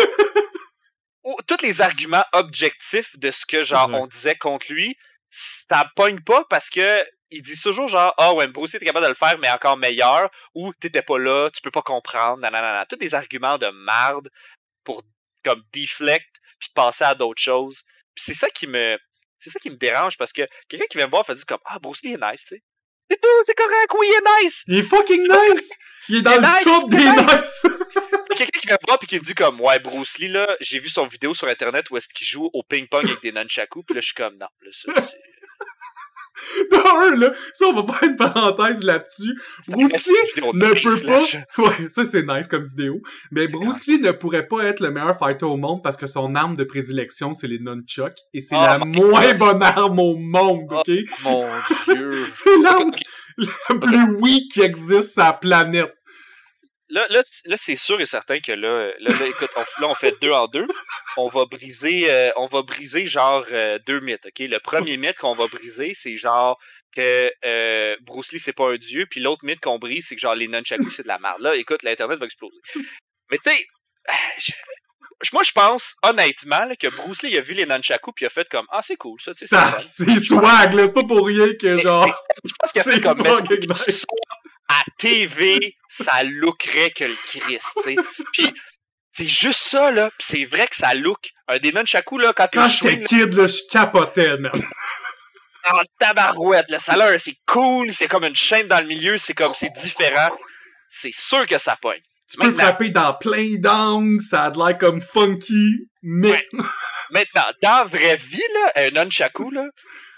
tous les arguments objectifs de ce que, genre, on disait contre lui, ça pogne pas parce que il dit toujours genre, ah ouais, Bruce Lee était capable de le faire, mais encore meilleur, ou t'étais pas là, tu peux pas comprendre, nanana. Tous des arguments de marde pour, comme, deflect puis passer à d'autres choses. Puis c'est ça qui me dérange parce que quelqu'un qui vient me voir fait dire comme, ah, Bruce Lee est nice, tu sais. C'est tout, c'est correct, oui, il est nice. Il est fucking nice. Il est dans le top des nice. Quelqu'un qui vient me voir pis qui me dit comme, ouais, Bruce Lee, là, j'ai vu son vidéo sur internet où est-ce qu'il joue au ping-pong avec des nunchakus, pis là, je suis comme, non, là, ça, c'est... Non, là, ça, on va faire une parenthèse là-dessus. Bruce Lee ne peut pas... Ouais, ça, c'est nice comme vidéo. Mais Bruce Lee ne pourrait pas être le meilleur fighter au monde parce que son arme de prédilection, c'est les nunchucks. Et c'est la moins bonne arme au monde, OK? Oh, mon Dieu! C'est l'arme la plus weak qui existe sur la planète. Là, c'est sûr et certain que là écoute, on fait 2 en 2. On va briser genre 2 mythes, ok? Le premier mythe qu'on va briser, c'est genre que Bruce Lee c'est pas un dieu, puis l'autre mythe qu'on brise, c'est que genre les nunchakus c'est de la merde. Là, écoute, l'internet va exploser. Mais tu sais, moi je pense honnêtement là, que Bruce Lee a vu les nunchakus puis il a fait comme, ah, c'est cool ça. C'est swag là, c'est pas pour rien que genre. Je pense qu'il a fait comme nice. À TV, ça lookerait que le Christ, tu sais. Puis c'est juste ça, là. Pis c'est vrai que ça look. Un des nunchakus, là, quand j'étais kid, là, je capotais, man. en tabarouette. Le salaire, c'est cool, c'est comme une chaîne dans le milieu, c'est différent. C'est sûr que ça pogne. Tu peux frapper dans plein d'angles, ça a de l'air comme funky, mais... Ouais. Maintenant, dans la vraie vie, là, un nunchaku, là,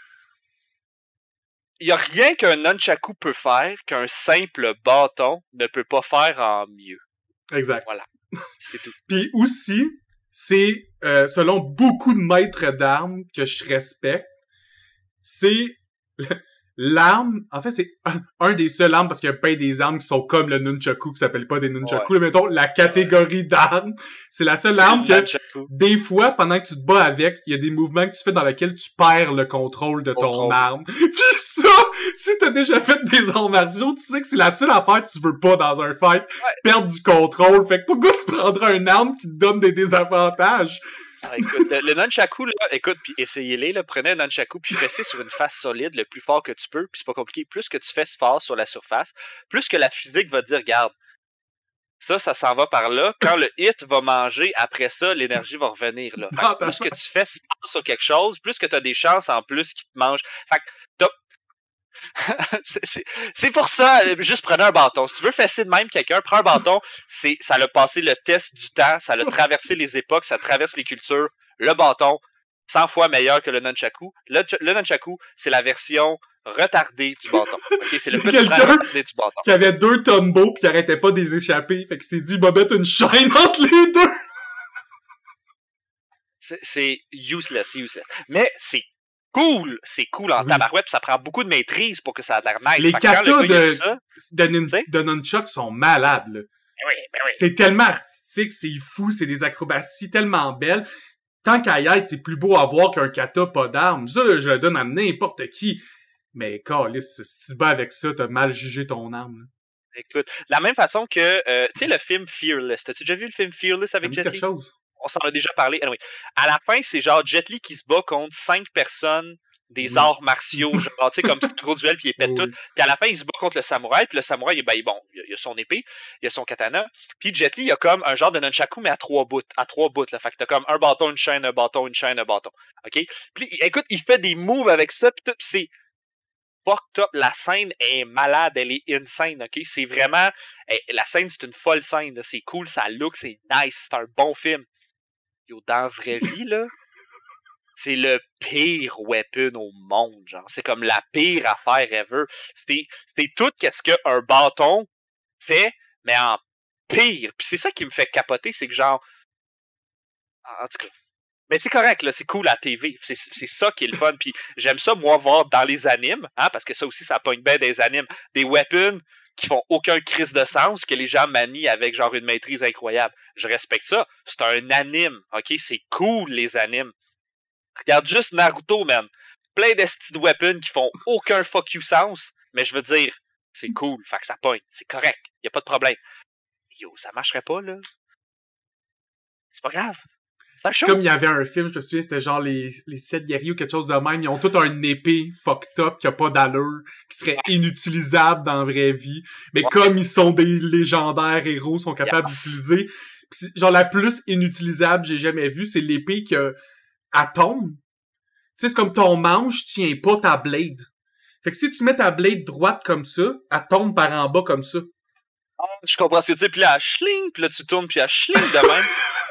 il y a rien qu'un nunchaku peut faire qu'un simple bâton ne peut pas faire en mieux. Exact. Voilà. C'est tout. Puis aussi, c'est, selon beaucoup de maîtres d'armes que je respecte, c'est l'arme, en fait, c'est un des seuls armes, parce qu'il y a plein des armes qui sont comme le nunchaku, qui s'appellent pas des nunchaku, mais mettons, la catégorie d'armes, c'est la seule arme que, des fois, pendant que tu te bats avec, il y a des mouvements que tu fais dans lesquels tu perds le contrôle de ton arme. Pis ça, si t'as déjà fait des arts martiaux, tu sais que c'est la seule affaire que tu veux pas dans un fight, perdre du contrôle. Fait que pourquoi tu prendras une arme qui te donne des désavantages? Ah, écoute, le nunchaku, là, écoute, puis essayez-les, là, prenez un nunchaku, puis fessez sur une face solide le plus fort que tu peux, puis c'est pas compliqué. Plus que tu fesses fort sur la surface, plus que la physique va dire, regarde, ça s'en va par là. Quand le hit va manger, après ça, l'énergie va revenir, là. Fait que plus que tu fesses fort sur quelque chose, plus que t'as des chances en plus qu'il te mange. Fait que c'est pour ça, juste prenez un bâton. Si tu veux fesser de même quelqu'un, prends un bâton. Ça l'a passé le test du temps, ça l'a traversé les époques, ça traverse les cultures. Le bâton, 100 fois meilleur que le nunchaku. Le nunchaku, c'est la version retardée du bâton. Okay? C'est le petit frère retardé du bâton. Qui avait 2 tombos pis qui arrêtait pas de les échapper. Fait qu'il s'est dit, il va mettre une chaîne entre les deux. C'est useless. Mais c'est cool en tabarouette, pis ça prend beaucoup de maîtrise pour que ça a l'air nice. Les katas de nunchuk sont malades, là. Oui. C'est tellement artistique, c'est fou, c'est des acrobaties tellement belles. Tant qu'à y être, c'est plus beau à voir qu'un kata pas d'armes. Ça, là, je le donne à n'importe qui. Mais, câlisse, si tu te bats avec ça, t'as mal jugé ton arme, là. Écoute, de la même façon que, tu sais, le film Fearless. T'as-tu déjà vu le film Fearless avec Jet Li? Quelque chose. On s'en a déjà parlé. Anyway. À la fin, c'est genre Jet Li qui se bat contre 5 personnes des arts martiaux, genre, tu sais, comme c'est un gros duel, puis il pète tout. Puis à la fin, il se bat contre le samouraï, puis le samouraï, il a son épée, il a son katana. Puis Jet Li, il a comme un genre de nunchaku, mais à 3 bouts, là. Fait que t'as comme un bâton, une chaîne, un bâton, une chaîne, un bâton. OK? Puis écoute, il fait des moves avec ça, puis tout, pis c'est fucked up. La scène est malade, elle est insane, OK? C'est vraiment... la scène, c'est une folle scène, là. C'est cool, ça look, c'est nice, c'est un bon film. Yo, dans la vraie vie, là, c'est le pire weapon au monde, genre. C'est comme la pire affaire ever. C'est tout qu'est-ce qu'un bâton fait, mais en pire. Puis c'est ça qui me fait capoter, c'est que genre... En tout cas... Mais c'est correct, là, c'est cool à la TV. C'est ça qui est le fun. Puis j'aime ça, moi, voir dans les animes, hein, parce que ça aussi, ça pogne bien des animes, des weapons qui font aucun crise de sens, que les gens manient avec genre une maîtrise incroyable. Je respecte ça. C'est un anime, ok? C'est cool, les animes. Regarde juste Naruto, man. Plein de weapons qui font aucun fuck you sens, mais je veux dire, c'est cool, fait que ça pogne. C'est correct, y a pas de problème. Yo, ça marcherait pas, là. C'est pas grave. C'est un show. Comme il y avait un film, je me souviens, c'était genre les 7 guerriers ou quelque chose de même. Ils ont tous une épée fucked up qui a pas d'allure, qui serait inutilisable dans la vraie vie. Mais comme ils sont des légendaires héros, sont capables d'utiliser. Pis genre la plus inutilisable que j'ai jamais vue, c'est l'épée que elle tombe. Tu sais, c'est comme ton manche tient pas ta blade. Fait que si tu mets ta blade droite comme ça, elle tombe par en bas comme ça. Je comprends ce que tu dis, puis là, elle schling, puis là, tu tournes, puis elle schling de même.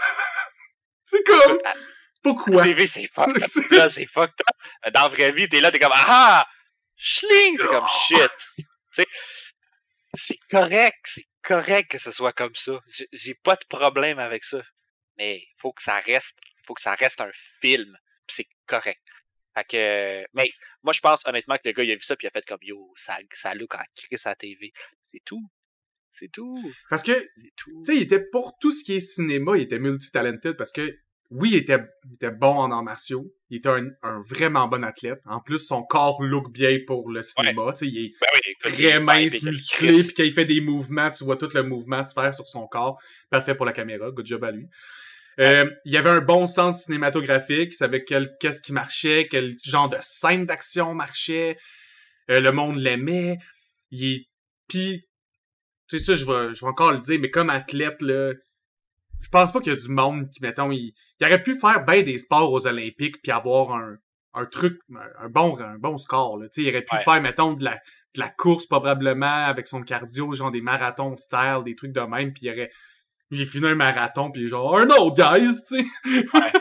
C'est comme... Pourquoi? TV, c'est fucked up. Là, c'est fucked up. Dans la vraie vie, t'es là, t'es comme, ah! Schling! T'es comme, shit. Tu sais, c'est correct que ce soit comme ça. J'ai pas de problème avec ça. Mais faut que ça reste un film. Pis c'est correct. Fait que, mais moi, je pense honnêtement que le gars, il a vu ça, puis il a fait comme, yo, ça look en crise à la TV. C'est tout. C'est tout. Parce que, tu sais, il était pour tout ce qui est cinéma, il était multi-talented parce que, oui, il était bon en arts martiaux. Il était un vraiment bon athlète. En plus, son corps look bien pour le cinéma. Tu sais, il est très mince, musclé, puis quand il fait des mouvements, tu vois tout le mouvement se faire sur son corps. Parfait pour la caméra. Good job à lui. Il y avait un bon sens cinématographique. Il savait qu'est-ce qui marchait, quel genre de scène d'action marchait. Le monde l'aimait. Puis, tu sais ça, je vais encore le dire, mais comme athlète, là, je pense pas qu'il y a du monde qui, mettons, il aurait pu faire ben des sports aux Olympiques puis avoir un truc, un bon score, là. Tu sais, il aurait pu Ouais. faire, mettons, de la course, probablement, avec son cardio, genre des marathons style, des trucs de même, puis il fini un marathon, puis genre, un autre, guys, tu sais. Ouais.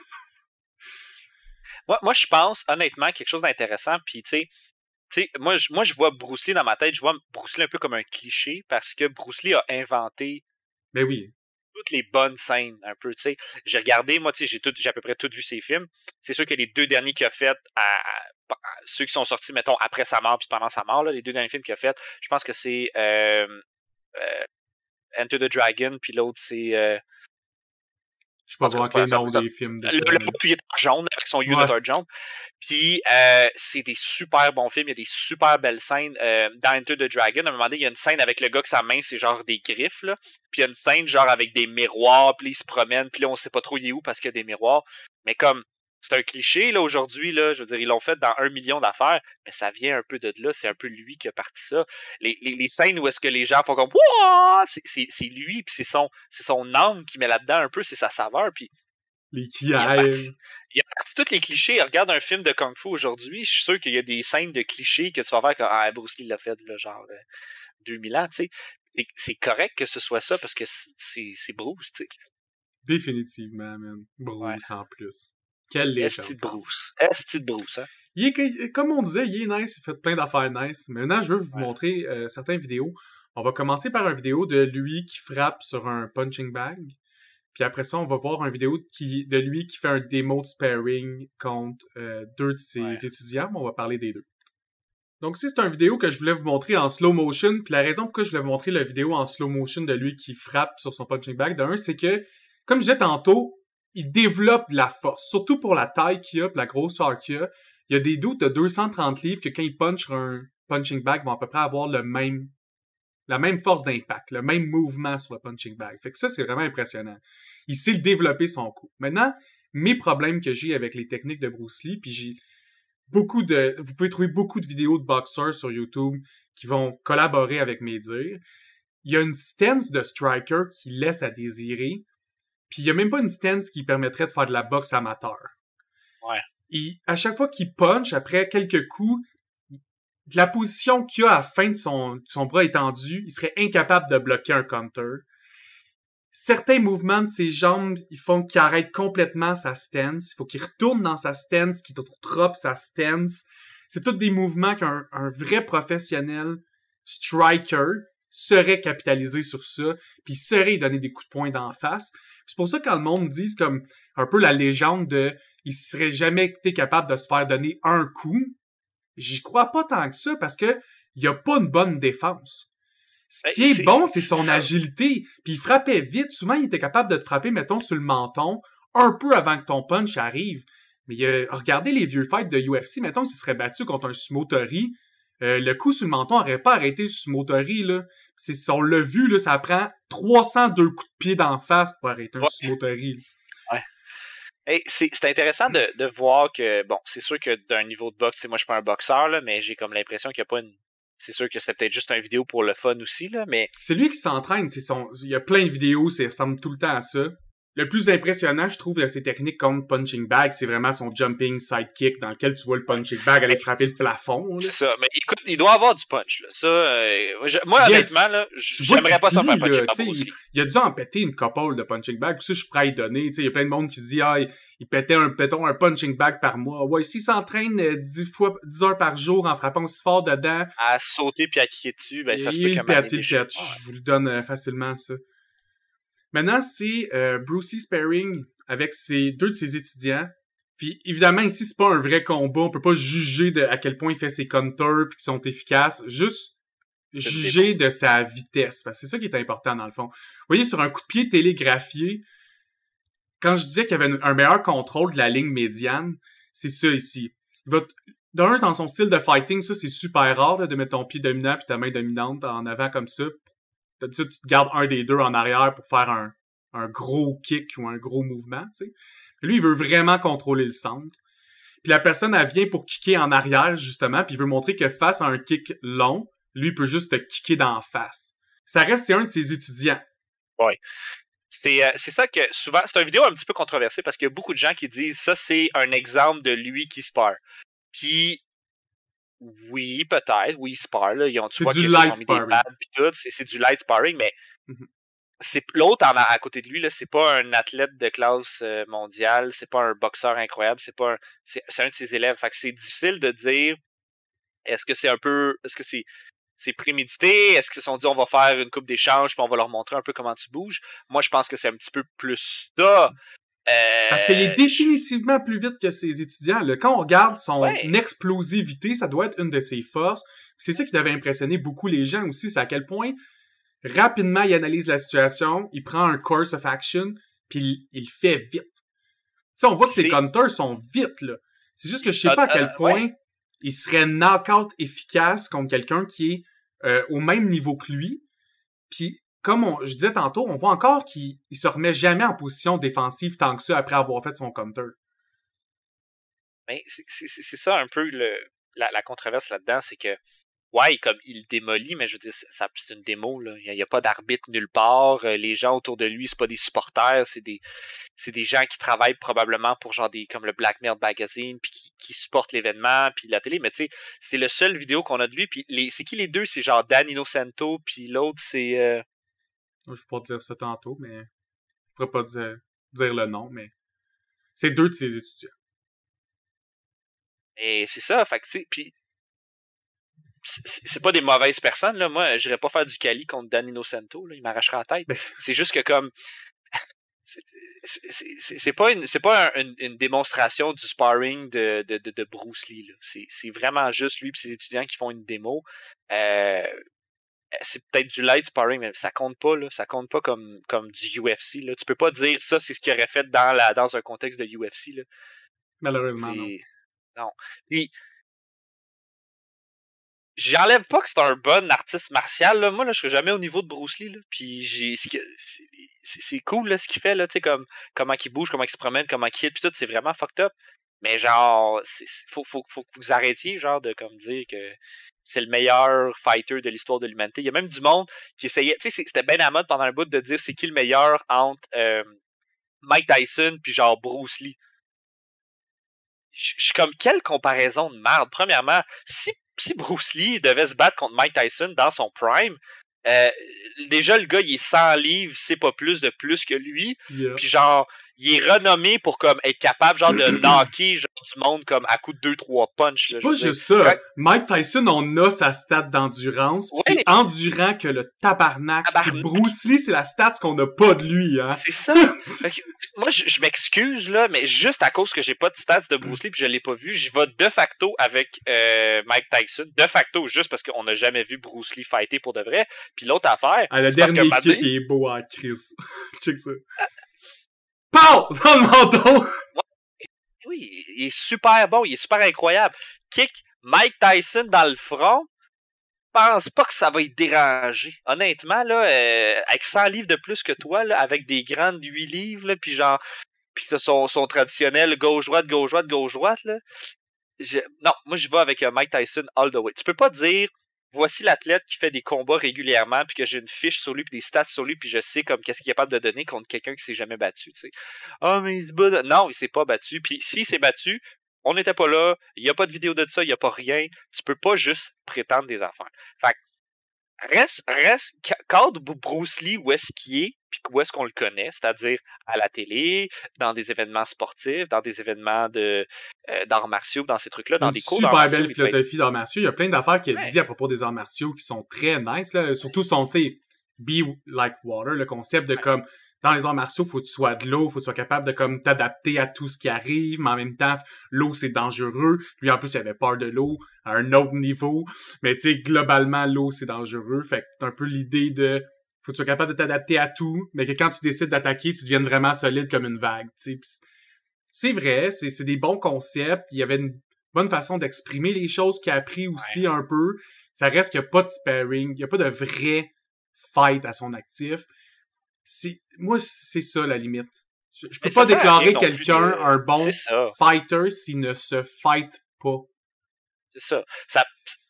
Moi, je pense, honnêtement, quelque chose d'intéressant, puis tu sais, moi, je vois Bruce Lee dans ma tête, je vois Bruce Lee un peu comme un cliché, parce que Bruce Lee a inventé Ben oui. toutes les bonnes scènes, un peu, tu sais. J'ai regardé, moi, tu sais, j'ai à peu près tout vu ses films. C'est sûr que les 2 derniers qu'il a fait, ceux qui sont sortis, mettons, après sa mort puis pendant sa mort, là, les 2 derniers films qu'il a fait, je pense que c'est Enter the Dragon, puis l'autre, c'est... Je peux pas voir les noms des films de ça. Le bout il est en jaune, avec son unit art jaune. Puis, c'est des super bons films. Il y a des super belles scènes. Dans Enter the Dragon, à un moment donné, il y a une scène avec le gars que sa main, c'est genre des griffes, là. Puis, il y a une scène genre avec des miroirs. Puis, il se promène. Puis là, on sait pas trop il est où parce qu'il y a des miroirs. Mais comme, c'est un cliché, là, aujourd'hui, là. Je veux dire, ils l'ont fait dans 1 million d'affaires. Mais ça vient un peu de là. C'est un peu lui qui a parti ça. Les scènes où est-ce que les gens font comme, wouah! C'est lui. Puis, c'est son âme qui met là-dedans un peu. C'est sa saveur. Puis, les il a parti tous les clichés. Regarde un film de Kung Fu aujourd'hui, je suis sûr qu'il y a des scènes de clichés que tu vas faire comme Bruce Lee l'a fait, là, genre 2000 ans, tu sais. C'est correct que ce soit ça parce que c'est Bruce, tu sais. Définitivement, man. Bruce en plus. Quel légende. Esti de Bruce, hein. Comme on disait, il est nice, il fait plein d'affaires nice. Maintenant, je veux vous montrer certaines vidéos. On va commencer par une vidéo de lui qui frappe sur un punching bag. Puis après ça, on va voir une vidéo de lui qui fait un démo de sparring contre 2 de ses étudiants. On va parler des 2. Donc c'est une vidéo que je voulais vous montrer en slow motion. Puis la raison pourquoi je voulais vous montrer la vidéo en slow motion de lui qui frappe sur son punching bag, d'un, c'est que, comme je disais tantôt, il développe de la force. Surtout pour la taille qu'il a, puis la grosseur qu'il a. Il y a des doutes de 230 livres que quand il punch sur un punching bag, vont à peu près avoir la même force d'impact, le même mouvement sur le punching bag. Fait que ça, c'est vraiment impressionnant. Il sait le développer son coup. Maintenant, mes problèmes que j'ai avec les techniques de Bruce Lee, puis j'ai vous pouvez trouver beaucoup de vidéos de boxeurs sur YouTube qui vont collaborer avec mes dires. Il y a une stance de striker qui laisse à désirer, puis il y a même pas une stance qui permettrait de faire de la boxe amateur. Ouais. Et à chaque fois qu'il punch, après quelques coups, de la position qu'il a à la fin de son bras étendu, il serait incapable de bloquer un counter. Certains mouvements de ses jambes, ils font qu'il arrête complètement sa stance. Il faut qu'il retourne dans sa stance, qu'il drop sa stance. C'est tous des mouvements qu'un vrai professionnel striker serait capitalisé sur ça, puis serait donner des coups de poing d'en face. C'est pour ça que quand le monde dit comme un peu la légende de il serait jamais été capable de se faire donner un coup, j'y crois pas tant que ça parce que il a pas une bonne défense. Ce qui est bon, c'est son agilité. Puis il frappait vite. Souvent, il était capable de te frapper, mettons, sur le menton, un peu avant que ton punch arrive. Mais regardez les vieux fights de UFC, mettons, il se serait battu contre un sumo-tori. Le coup sur le menton n'aurait pas arrêté le sumo-tori, là. On l'a vu, là, ça prend 302 coups de pied d'en face pour arrêter un sumo-tori. Ouais. Hey, c'est intéressant de voir que, bon, c'est sûr que d'un niveau de boxe, moi je suis pas un boxeur, là, mais j'ai comme l'impression qu'il n'y a pas une... C'est sûr que c'était peut-être juste une vidéo pour le fun aussi, là, mais... C'est lui qui s'entraîne, il y a plein de vidéos, ça ressemble tout le temps à ça. Le plus impressionnant, je trouve, de ses techniques comme punching bag, c'est vraiment son jumping sidekick dans lequel tu vois le punching bag aller frapper le plafond. Là. C'est ça, mais écoute, il doit avoir du punch, là. Ça, moi, honnêtement, là, j'aimerais pas ça faire puncher par Bruce Lee. Il a dû en péter une couple de punching bag, puis ça, je suis prêt à y donner. Il y a plein de monde qui se dit, il pétait un punching bag par mois. Ouais, s'il s'entraîne 10 heures par jour en frappant aussi fort dedans... À sauter puis à kicker dessus, ben ça se peut que je vous le donne facilement, ça. Maintenant, c'est Bruce Lee sparring avec 2 de ses étudiants. Puis évidemment, ici, c'est pas un vrai combat. On peut pas juger à quel point il fait ses counters puis qu'ils sont efficaces. Juste juger de sa vitesse. Parce que c'est ça qui est important, dans le fond. Vous voyez, sur un coup de pied télégraphié, quand je disais qu'il y avait un meilleur contrôle de la ligne médiane, c'est ça ici. Dans son style de fighting, ça, c'est super rare là, de mettre ton pied dominant puis ta main dominante en avant comme ça. D'habitude, tu te gardes un des 2 en arrière pour faire un gros kick ou un gros mouvement, tu sais. Lui, il veut vraiment contrôler le centre. Puis la personne, elle vient pour kicker en arrière, justement, puis il veut montrer que face à un kick long, lui, il peut juste te kicker d'en face. Ça reste, c'est un de ses étudiants. Ouais. C'est ça que souvent. C'est une vidéo un petit peu controversée parce qu'il y a beaucoup de gens qui disent ça, c'est un exemple de lui qui spar. Puis, oui, peut-être, oui, il spar. Là. Tu vois qu'ils se sont mis des pads puis tout. C'est du light sparring, mais l'autre à côté de lui, là, c'est pas un athlète de classe mondiale, c'est pas un boxeur incroyable, c'est un de ses élèves. Fait que c'est difficile de dire est-ce que c'est prémédité? Est-ce qu'ils se sont dit on va faire une coupe d'échange puis on va leur montrer un peu comment tu bouges? Moi, je pense que c'est un petit peu plus ça. Parce qu'il est définitivement plus vite que ses étudiants. Là. Quand on regarde son explosivité, ça doit être une de ses forces. C'est ça qui devait impressionner beaucoup les gens aussi, c'est à quel point rapidement il analyse la situation, il prend un course of action, puis il fait vite. Tu sais, on voit que ses counters sont vite, là. C'est juste que je sais pas à quel point il serait knock-out efficace contre quelqu'un qui est au même niveau que lui. Puis, comme je disais tantôt, on voit encore qu'il se remet jamais en position défensive tant que ça après avoir fait son counter. Ben, c'est ça un peu la controverse là-dedans, c'est que ouais, comme il démolit, mais je veux dire, c'est une démo, là. Il n'y a pas d'arbitre nulle part. Les gens autour de lui, c'est pas des supporters, c'est des gens qui travaillent probablement pour genre comme le Black Mirror Magazine, puis qui supportent l'événement, puis la télé. Mais tu sais, c'est le seul vidéo qu'on a de lui. Puis c'est qui les deux? C'est genre Dan Innocento, puis l'autre, c'est... Je vais pas te dire ça tantôt, mais je pourrais pas dire le nom, mais c'est deux de ses étudiants. Et c'est ça, fait que tu sais, puis c'est pas des mauvaises personnes, là. Moi, j'irais pas faire du Cali contre Dan Innocento, là. Il m'arracherait la tête. C'est juste que comme... C'est pas une démonstration du sparring de Bruce Lee, là. C'est vraiment juste lui et ses étudiants qui font une démo. C'est peut-être du light sparring, mais ça compte pas, là. Ça compte pas comme du UFC, là. Tu peux pas dire ça, c'est ce qu'il aurait fait dans un contexte de UFC, là. Malheureusement, non. Non. Puis, j'enlève pas que c'est un bon artiste martial, là. Moi, là, je serais jamais au niveau de Bruce Lee, là. Puis c'est cool, là, ce qu'il fait, là, tu sais, comme comment il bouge, comment il se promène, comment il hit, puis tout, c'est vraiment fucked up. Mais genre, faut que vous arrêtiez, genre, de comme dire que c'est le meilleur fighter de l'histoire de l'humanité. Il y a même du monde qui essayait, tu sais, c'était bien à mode pendant un bout de dire c'est qui le meilleur entre Mike Tyson puis genre Bruce Lee. Je suis comme, quelle comparaison de merde. Premièrement, si Bruce Lee devait se battre contre Mike Tyson dans son prime, déjà, le gars, il est 100 livres, c'est pas plus que lui. Yeah. Puis genre, il est renommé pour comme être capable genre de knocker genre, du monde comme à coup de 2-3 punch. Pas juste ça. Mike Tyson, on a sa stat d'endurance. Ouais. C'est endurant que le tabarnak. Bruce Lee, c'est la stat qu'on n'a pas de lui. Hein. C'est ça. Moi, je m'excuse, là, mais juste à cause que j'ai pas de stats de Bruce Lee puis je l'ai pas vu, je vais de facto avec Mike Tyson. De facto, juste parce qu'on n'a jamais vu Bruce Lee fighter pour de vrai. Puis l'autre affaire... le dernier kick est beau à Chris. Check ça. Pow! Dans le menton! Oui, il est super bon, il est super incroyable. Kick Mike Tyson dans le front, pense pas que ça va y déranger. Honnêtement, là, avec 100 livres de plus que toi, là, avec des grandes 8 livres, là, puis genre, puis son traditionnel gauche-droite, gauche-droite, gauche-droite, là. Non, moi, je vais avec Mike Tyson all the way. Tu peux pas dire, voici l'athlète qui fait des combats régulièrement, puis que j'ai une fiche sur lui, puis des stats sur lui, puis je sais comme qu'est-ce qu'il est capable de donner contre quelqu'un qui s'est jamais battu, tu sais. Ah, mais il se bat... Non, il s'est pas battu. Puis s'il s'est battu, on n'était pas là, il n'y a pas de vidéo de ça, il n'y a pas rien. Tu peux pas juste prétendre des affaires. Fait reste, cadre Bruce Lee où est-ce qu'il est, puis où est-ce qu'on le connaît, c'est-à-dire à la télé, dans des événements sportifs, dans des événements d'arts martiaux, dans ces trucs-là, dans des cours d'arts martiaux. Super belle philosophie d'arts martiaux. Il y a plein d'affaires qu'il a dit à propos des arts martiaux qui sont très nice, là. Surtout son, tu sais, be like water, le concept de comme, dans les arts martiaux, faut que tu sois de l'eau, faut que tu sois capable de comme t'adapter à tout ce qui arrive, mais en même temps, l'eau c'est dangereux. Lui en plus, il avait peur de l'eau à un autre niveau, mais tu sais globalement l'eau c'est dangereux. Fait que c'est un peu l'idée de faut que tu sois capable de t'adapter à tout, mais que quand tu décides d'attaquer, tu deviennes vraiment solide comme une vague, tu sais. C'est vrai, c'est des bons concepts, il y avait une bonne façon d'exprimer les choses qu'il a appris aussi un peu. Ça reste qu'il n'y a pas de sparring, il n'y a pas de vrai fight à son actif. Moi, c'est ça la limite. Je peux pas déclarer quelqu'un un bon fighter s'il ne se fight pas. C'est ça.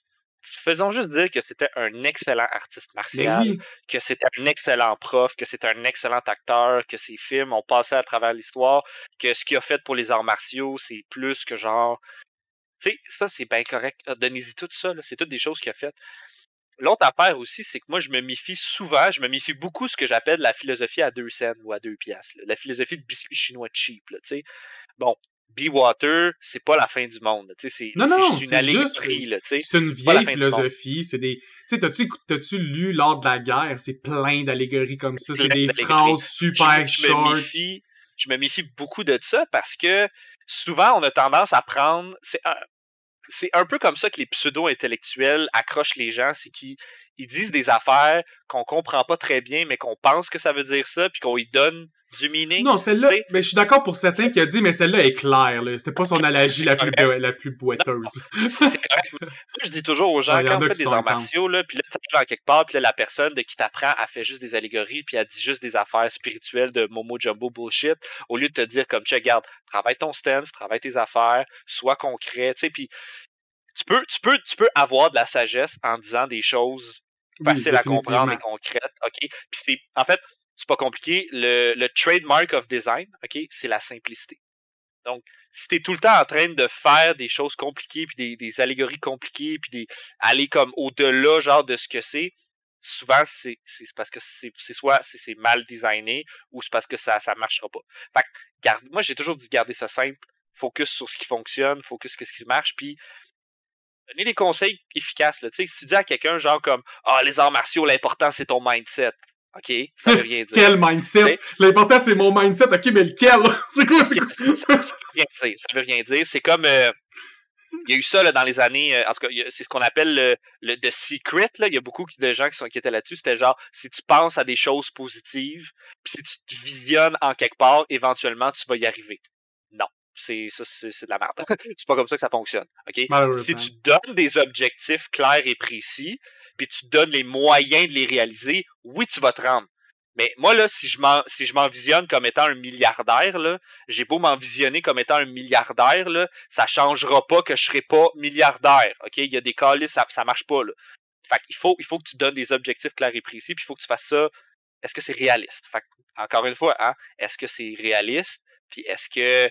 faisons juste dire que c'était un excellent artiste Mais martial, oui, que c'était un excellent prof, que c'était un excellent acteur, que ses films ont passé à travers l'histoire, que ce qu'il a fait pour les arts martiaux, c'est plus que genre... Tu sais, ça, c'est bien correct. Donnez-y tout ça, là. C'est toutes des choses qu'il a faites. L'autre affaire aussi, c'est que moi, je me méfie beaucoup ce que j'appelle la philosophie à 2 cents ou à 2 piastres. Là. La philosophie de biscuit chinois cheap, là, tu sais. Bon, Be Water, c'est pas la fin du monde. Tu sais, non, c'est non, juste une c'est juste, allégorie, là, tu sais. c'est une C'est pas la vieille fin du monde. philosophie, c'est des, tu sais, t'as-tu lu Lors de la guerre, c'est plein d'allégories comme ça, c'est Plein des d'allégories. phrases super short. Je me méfie beaucoup de ça parce que souvent, on a tendance à prendre... C'est un peu comme ça que les pseudo-intellectuels accrochent les gens, c'est qu'ils disent des affaires qu'on comprend pas très bien, mais qu'on pense que ça veut dire ça, puis qu'on y donne du meaning. Non, celle-là, T'sais, mais je suis d'accord pour certains qui a dit, mais celle-là est claire, là. C'était pas son analogie la plus boiteuse. c'est correct. Moi, je dis toujours aux gens, Ah, y quand en on a fait qui des sont arts intenses. martiaux, là, puis là, tu arrives en quelque part, puis là, la personne de qui t'apprend, elle fait juste des allégories, puis elle dit juste des affaires spirituelles de Momo Jumbo bullshit, au lieu de te dire comme, check, regarde, travaille ton stance, travaille tes affaires, sois concret, tu sais, puis tu peux avoir de la sagesse en disant des choses Oui, faciles à comprendre et définitivement. concrètes, OK? Puis en fait, c'est pas compliqué. Le trademark of design, OK, c'est la simplicité. Donc, si t'es tout le temps en train de faire des choses compliquées, puis des allégories compliquées, puis aller comme au-delà, genre, de ce que c'est, souvent, c'est parce que soit c'est mal designé, ou c'est parce que ça marchera pas. Fait que, moi, j'ai toujours dit garder ça simple, focus sur ce qui fonctionne, focus sur ce qui marche, puis donner des conseils efficaces. Là. Si tu dis à quelqu'un, genre comme Ah, les arts martiaux, l'important, c'est ton mindset. OK, ça veut rien dire. Quel mindset? T'sais, L'important, c'est mon mindset. OK, mais lequel? C'est quoi? ça veut rien dire. Ça veut rien dire. C'est comme... il y a eu ça là, dans les années... en tout cas, c'est ce qu'on appelle le The Secret. Là. Il y a beaucoup de gens qui étaient là-dessus. C'était genre, si tu penses à des choses positives, puis si tu te visionnes en quelque part, éventuellement, tu vas y arriver. Non. C'est de la merde. C'est pas comme ça que ça fonctionne. OK? Si tu donnes des objectifs clairs et précis, puis tu donnes les moyens de les réaliser, oui, tu vas te rendre. Mais moi, là, si je m'envisionne comme étant un milliardaire, là, j'ai beau m'envisionner comme étant un milliardaire, là, ça changera pas que je serai pas milliardaire. OK? Il y a des calices, ça marche pas, là. Fait qu'il faut que tu donnes des objectifs clairs et précis, puis il faut que tu fasses ça. Est-ce que c'est réaliste? Fait que, encore une fois, hein, est-ce que c'est réaliste? Puis est-ce que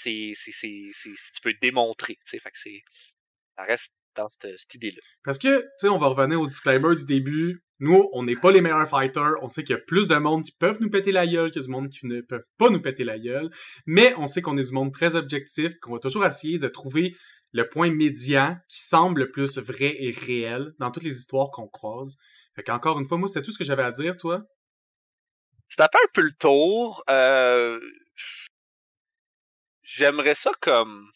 tu peux démontrer, tu sais, fait que ça reste dans cette idée-là. Parce que, tu sais, on va revenir au disclaimer du début. Nous, on n'est pas les meilleurs fighters. On sait qu'il y a plus de monde qui peuvent nous péter la gueule qu'il y a du monde qui ne peuvent pas nous péter la gueule. Mais on sait qu'on est du monde très objectif, qu'on va toujours essayer de trouver le point médian qui semble le plus vrai et réel dans toutes les histoires qu'on croise. Fait qu'encore une fois, moi, c'est tout ce que j'avais à dire, toi. C'est un peu le tour. J'aimerais ça comme...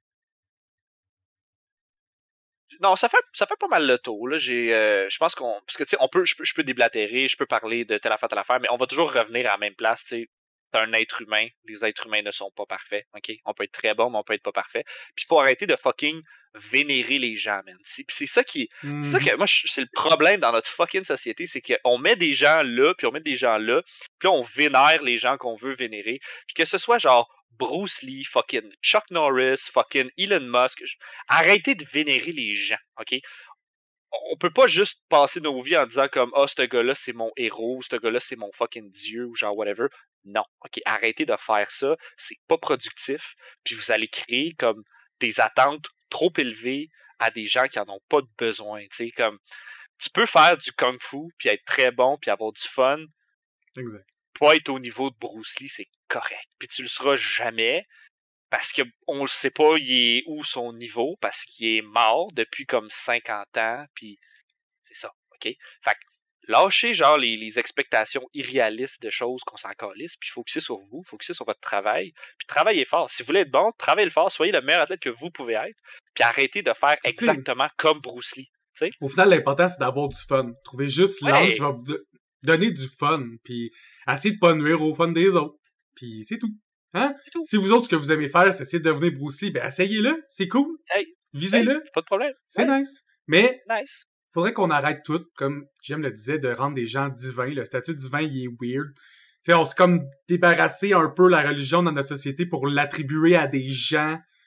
Non, ça fait pas mal le tour. Là. Je pense qu'on... Parce que, tu sais, je peux déblatérer, je peux parler de telle affaire, mais on va toujours revenir à la même place, tu sais. C'est un être humain. Les êtres humains ne sont pas parfaits, OK? On peut être très bon, mais on peut être pas parfait. Puis il faut arrêter de fucking vénérer les gens, man. Puis c'est ça qui... C'est ça que... Moi, c'est le problème dans notre fucking société, c'est qu'on met des gens là, puis on met des gens là, puis là, on vénère les gens qu'on veut vénérer. Puis que ce soit genre Bruce Lee, fucking Chuck Norris, fucking Elon Musk. Arrêtez de vénérer les gens, OK? On peut pas juste passer nos vies en disant comme ce gars-là c'est mon héros, ce gars-là c'est mon fucking dieu ou genre whatever. Non, OK, arrêtez de faire ça, c'est pas productif, puis vous allez créer comme des attentes trop élevées à des gens qui en ont pas de besoin, tu sais, comme tu peux faire du kung-fu puis être très bon puis avoir du fun. Exact. Pas être au niveau de Bruce Lee, c'est correct. Puis tu le seras jamais parce qu'on ne sait pas il est où son niveau, parce qu'il est mort depuis comme 50 ans, puis c'est ça, OK? Fait que lâchez genre les expectations irréalistes de choses qu'on s'en calisse, puis focussez sur vous, focussez sur votre travail, puis travaillez fort. Si vous voulez être bon, travaillez fort, soyez le meilleur athlète que vous pouvez être, puis arrêtez de faire exactement comme Bruce Lee. T'sais? Au final, l'important, c'est d'avoir du fun. Trouver juste l'angle qui va vous donner du fun, puis essayer de pas nuire au fun des autres. Puis c'est tout. Hein? Tout. Si vous autres, ce que vous aimez faire, c'est essayer de devenir Bruce Lee, ben essayez-le, c'est cool. Visez-le. Pas de problème. C'est nice. Mais faudrait qu'on arrête tout, comme Jim le disait, de rendre des gens divins. Le statut divin, il est weird. T'sais, on s'est comme débarrassé un peu la religion dans notre société pour l'attribuer à des gens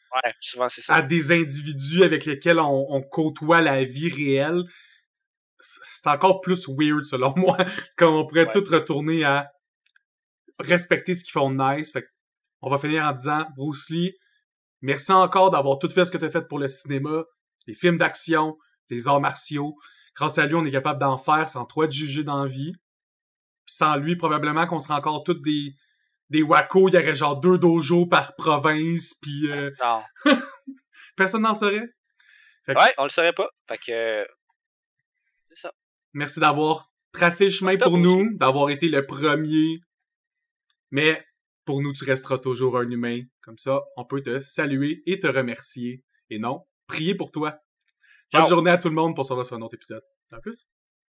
Ouais, souvent c'est ça. à des individus avec lesquels on côtoie la vie réelle, c'est encore plus weird selon moi. Comme on pourrait tout retourner à respecter ce qu'ils font de nice. Fait on va finir en disant, Bruce Lee, merci encore d'avoir tout fait ce que tu as fait pour le cinéma, les films d'action, les arts martiaux. Grâce à lui, on est capable d'en faire sans trop être jugé dans la vie. Puis sans lui, probablement qu'on serait encore tous des wacos. Il y aurait genre 2 dojos par province, puis Non. personne n'en saurait. Ouais, on le saurait pas. Fait que... c'est ça. Merci d'avoir tracé le chemin pour nous, d'avoir été le premier. Mais pour nous, tu resteras toujours un humain. Comme ça, on peut te saluer et te remercier. Et non, prier pour toi. Bonne journée à tout le monde pour se revoir sur un autre épisode. À plus.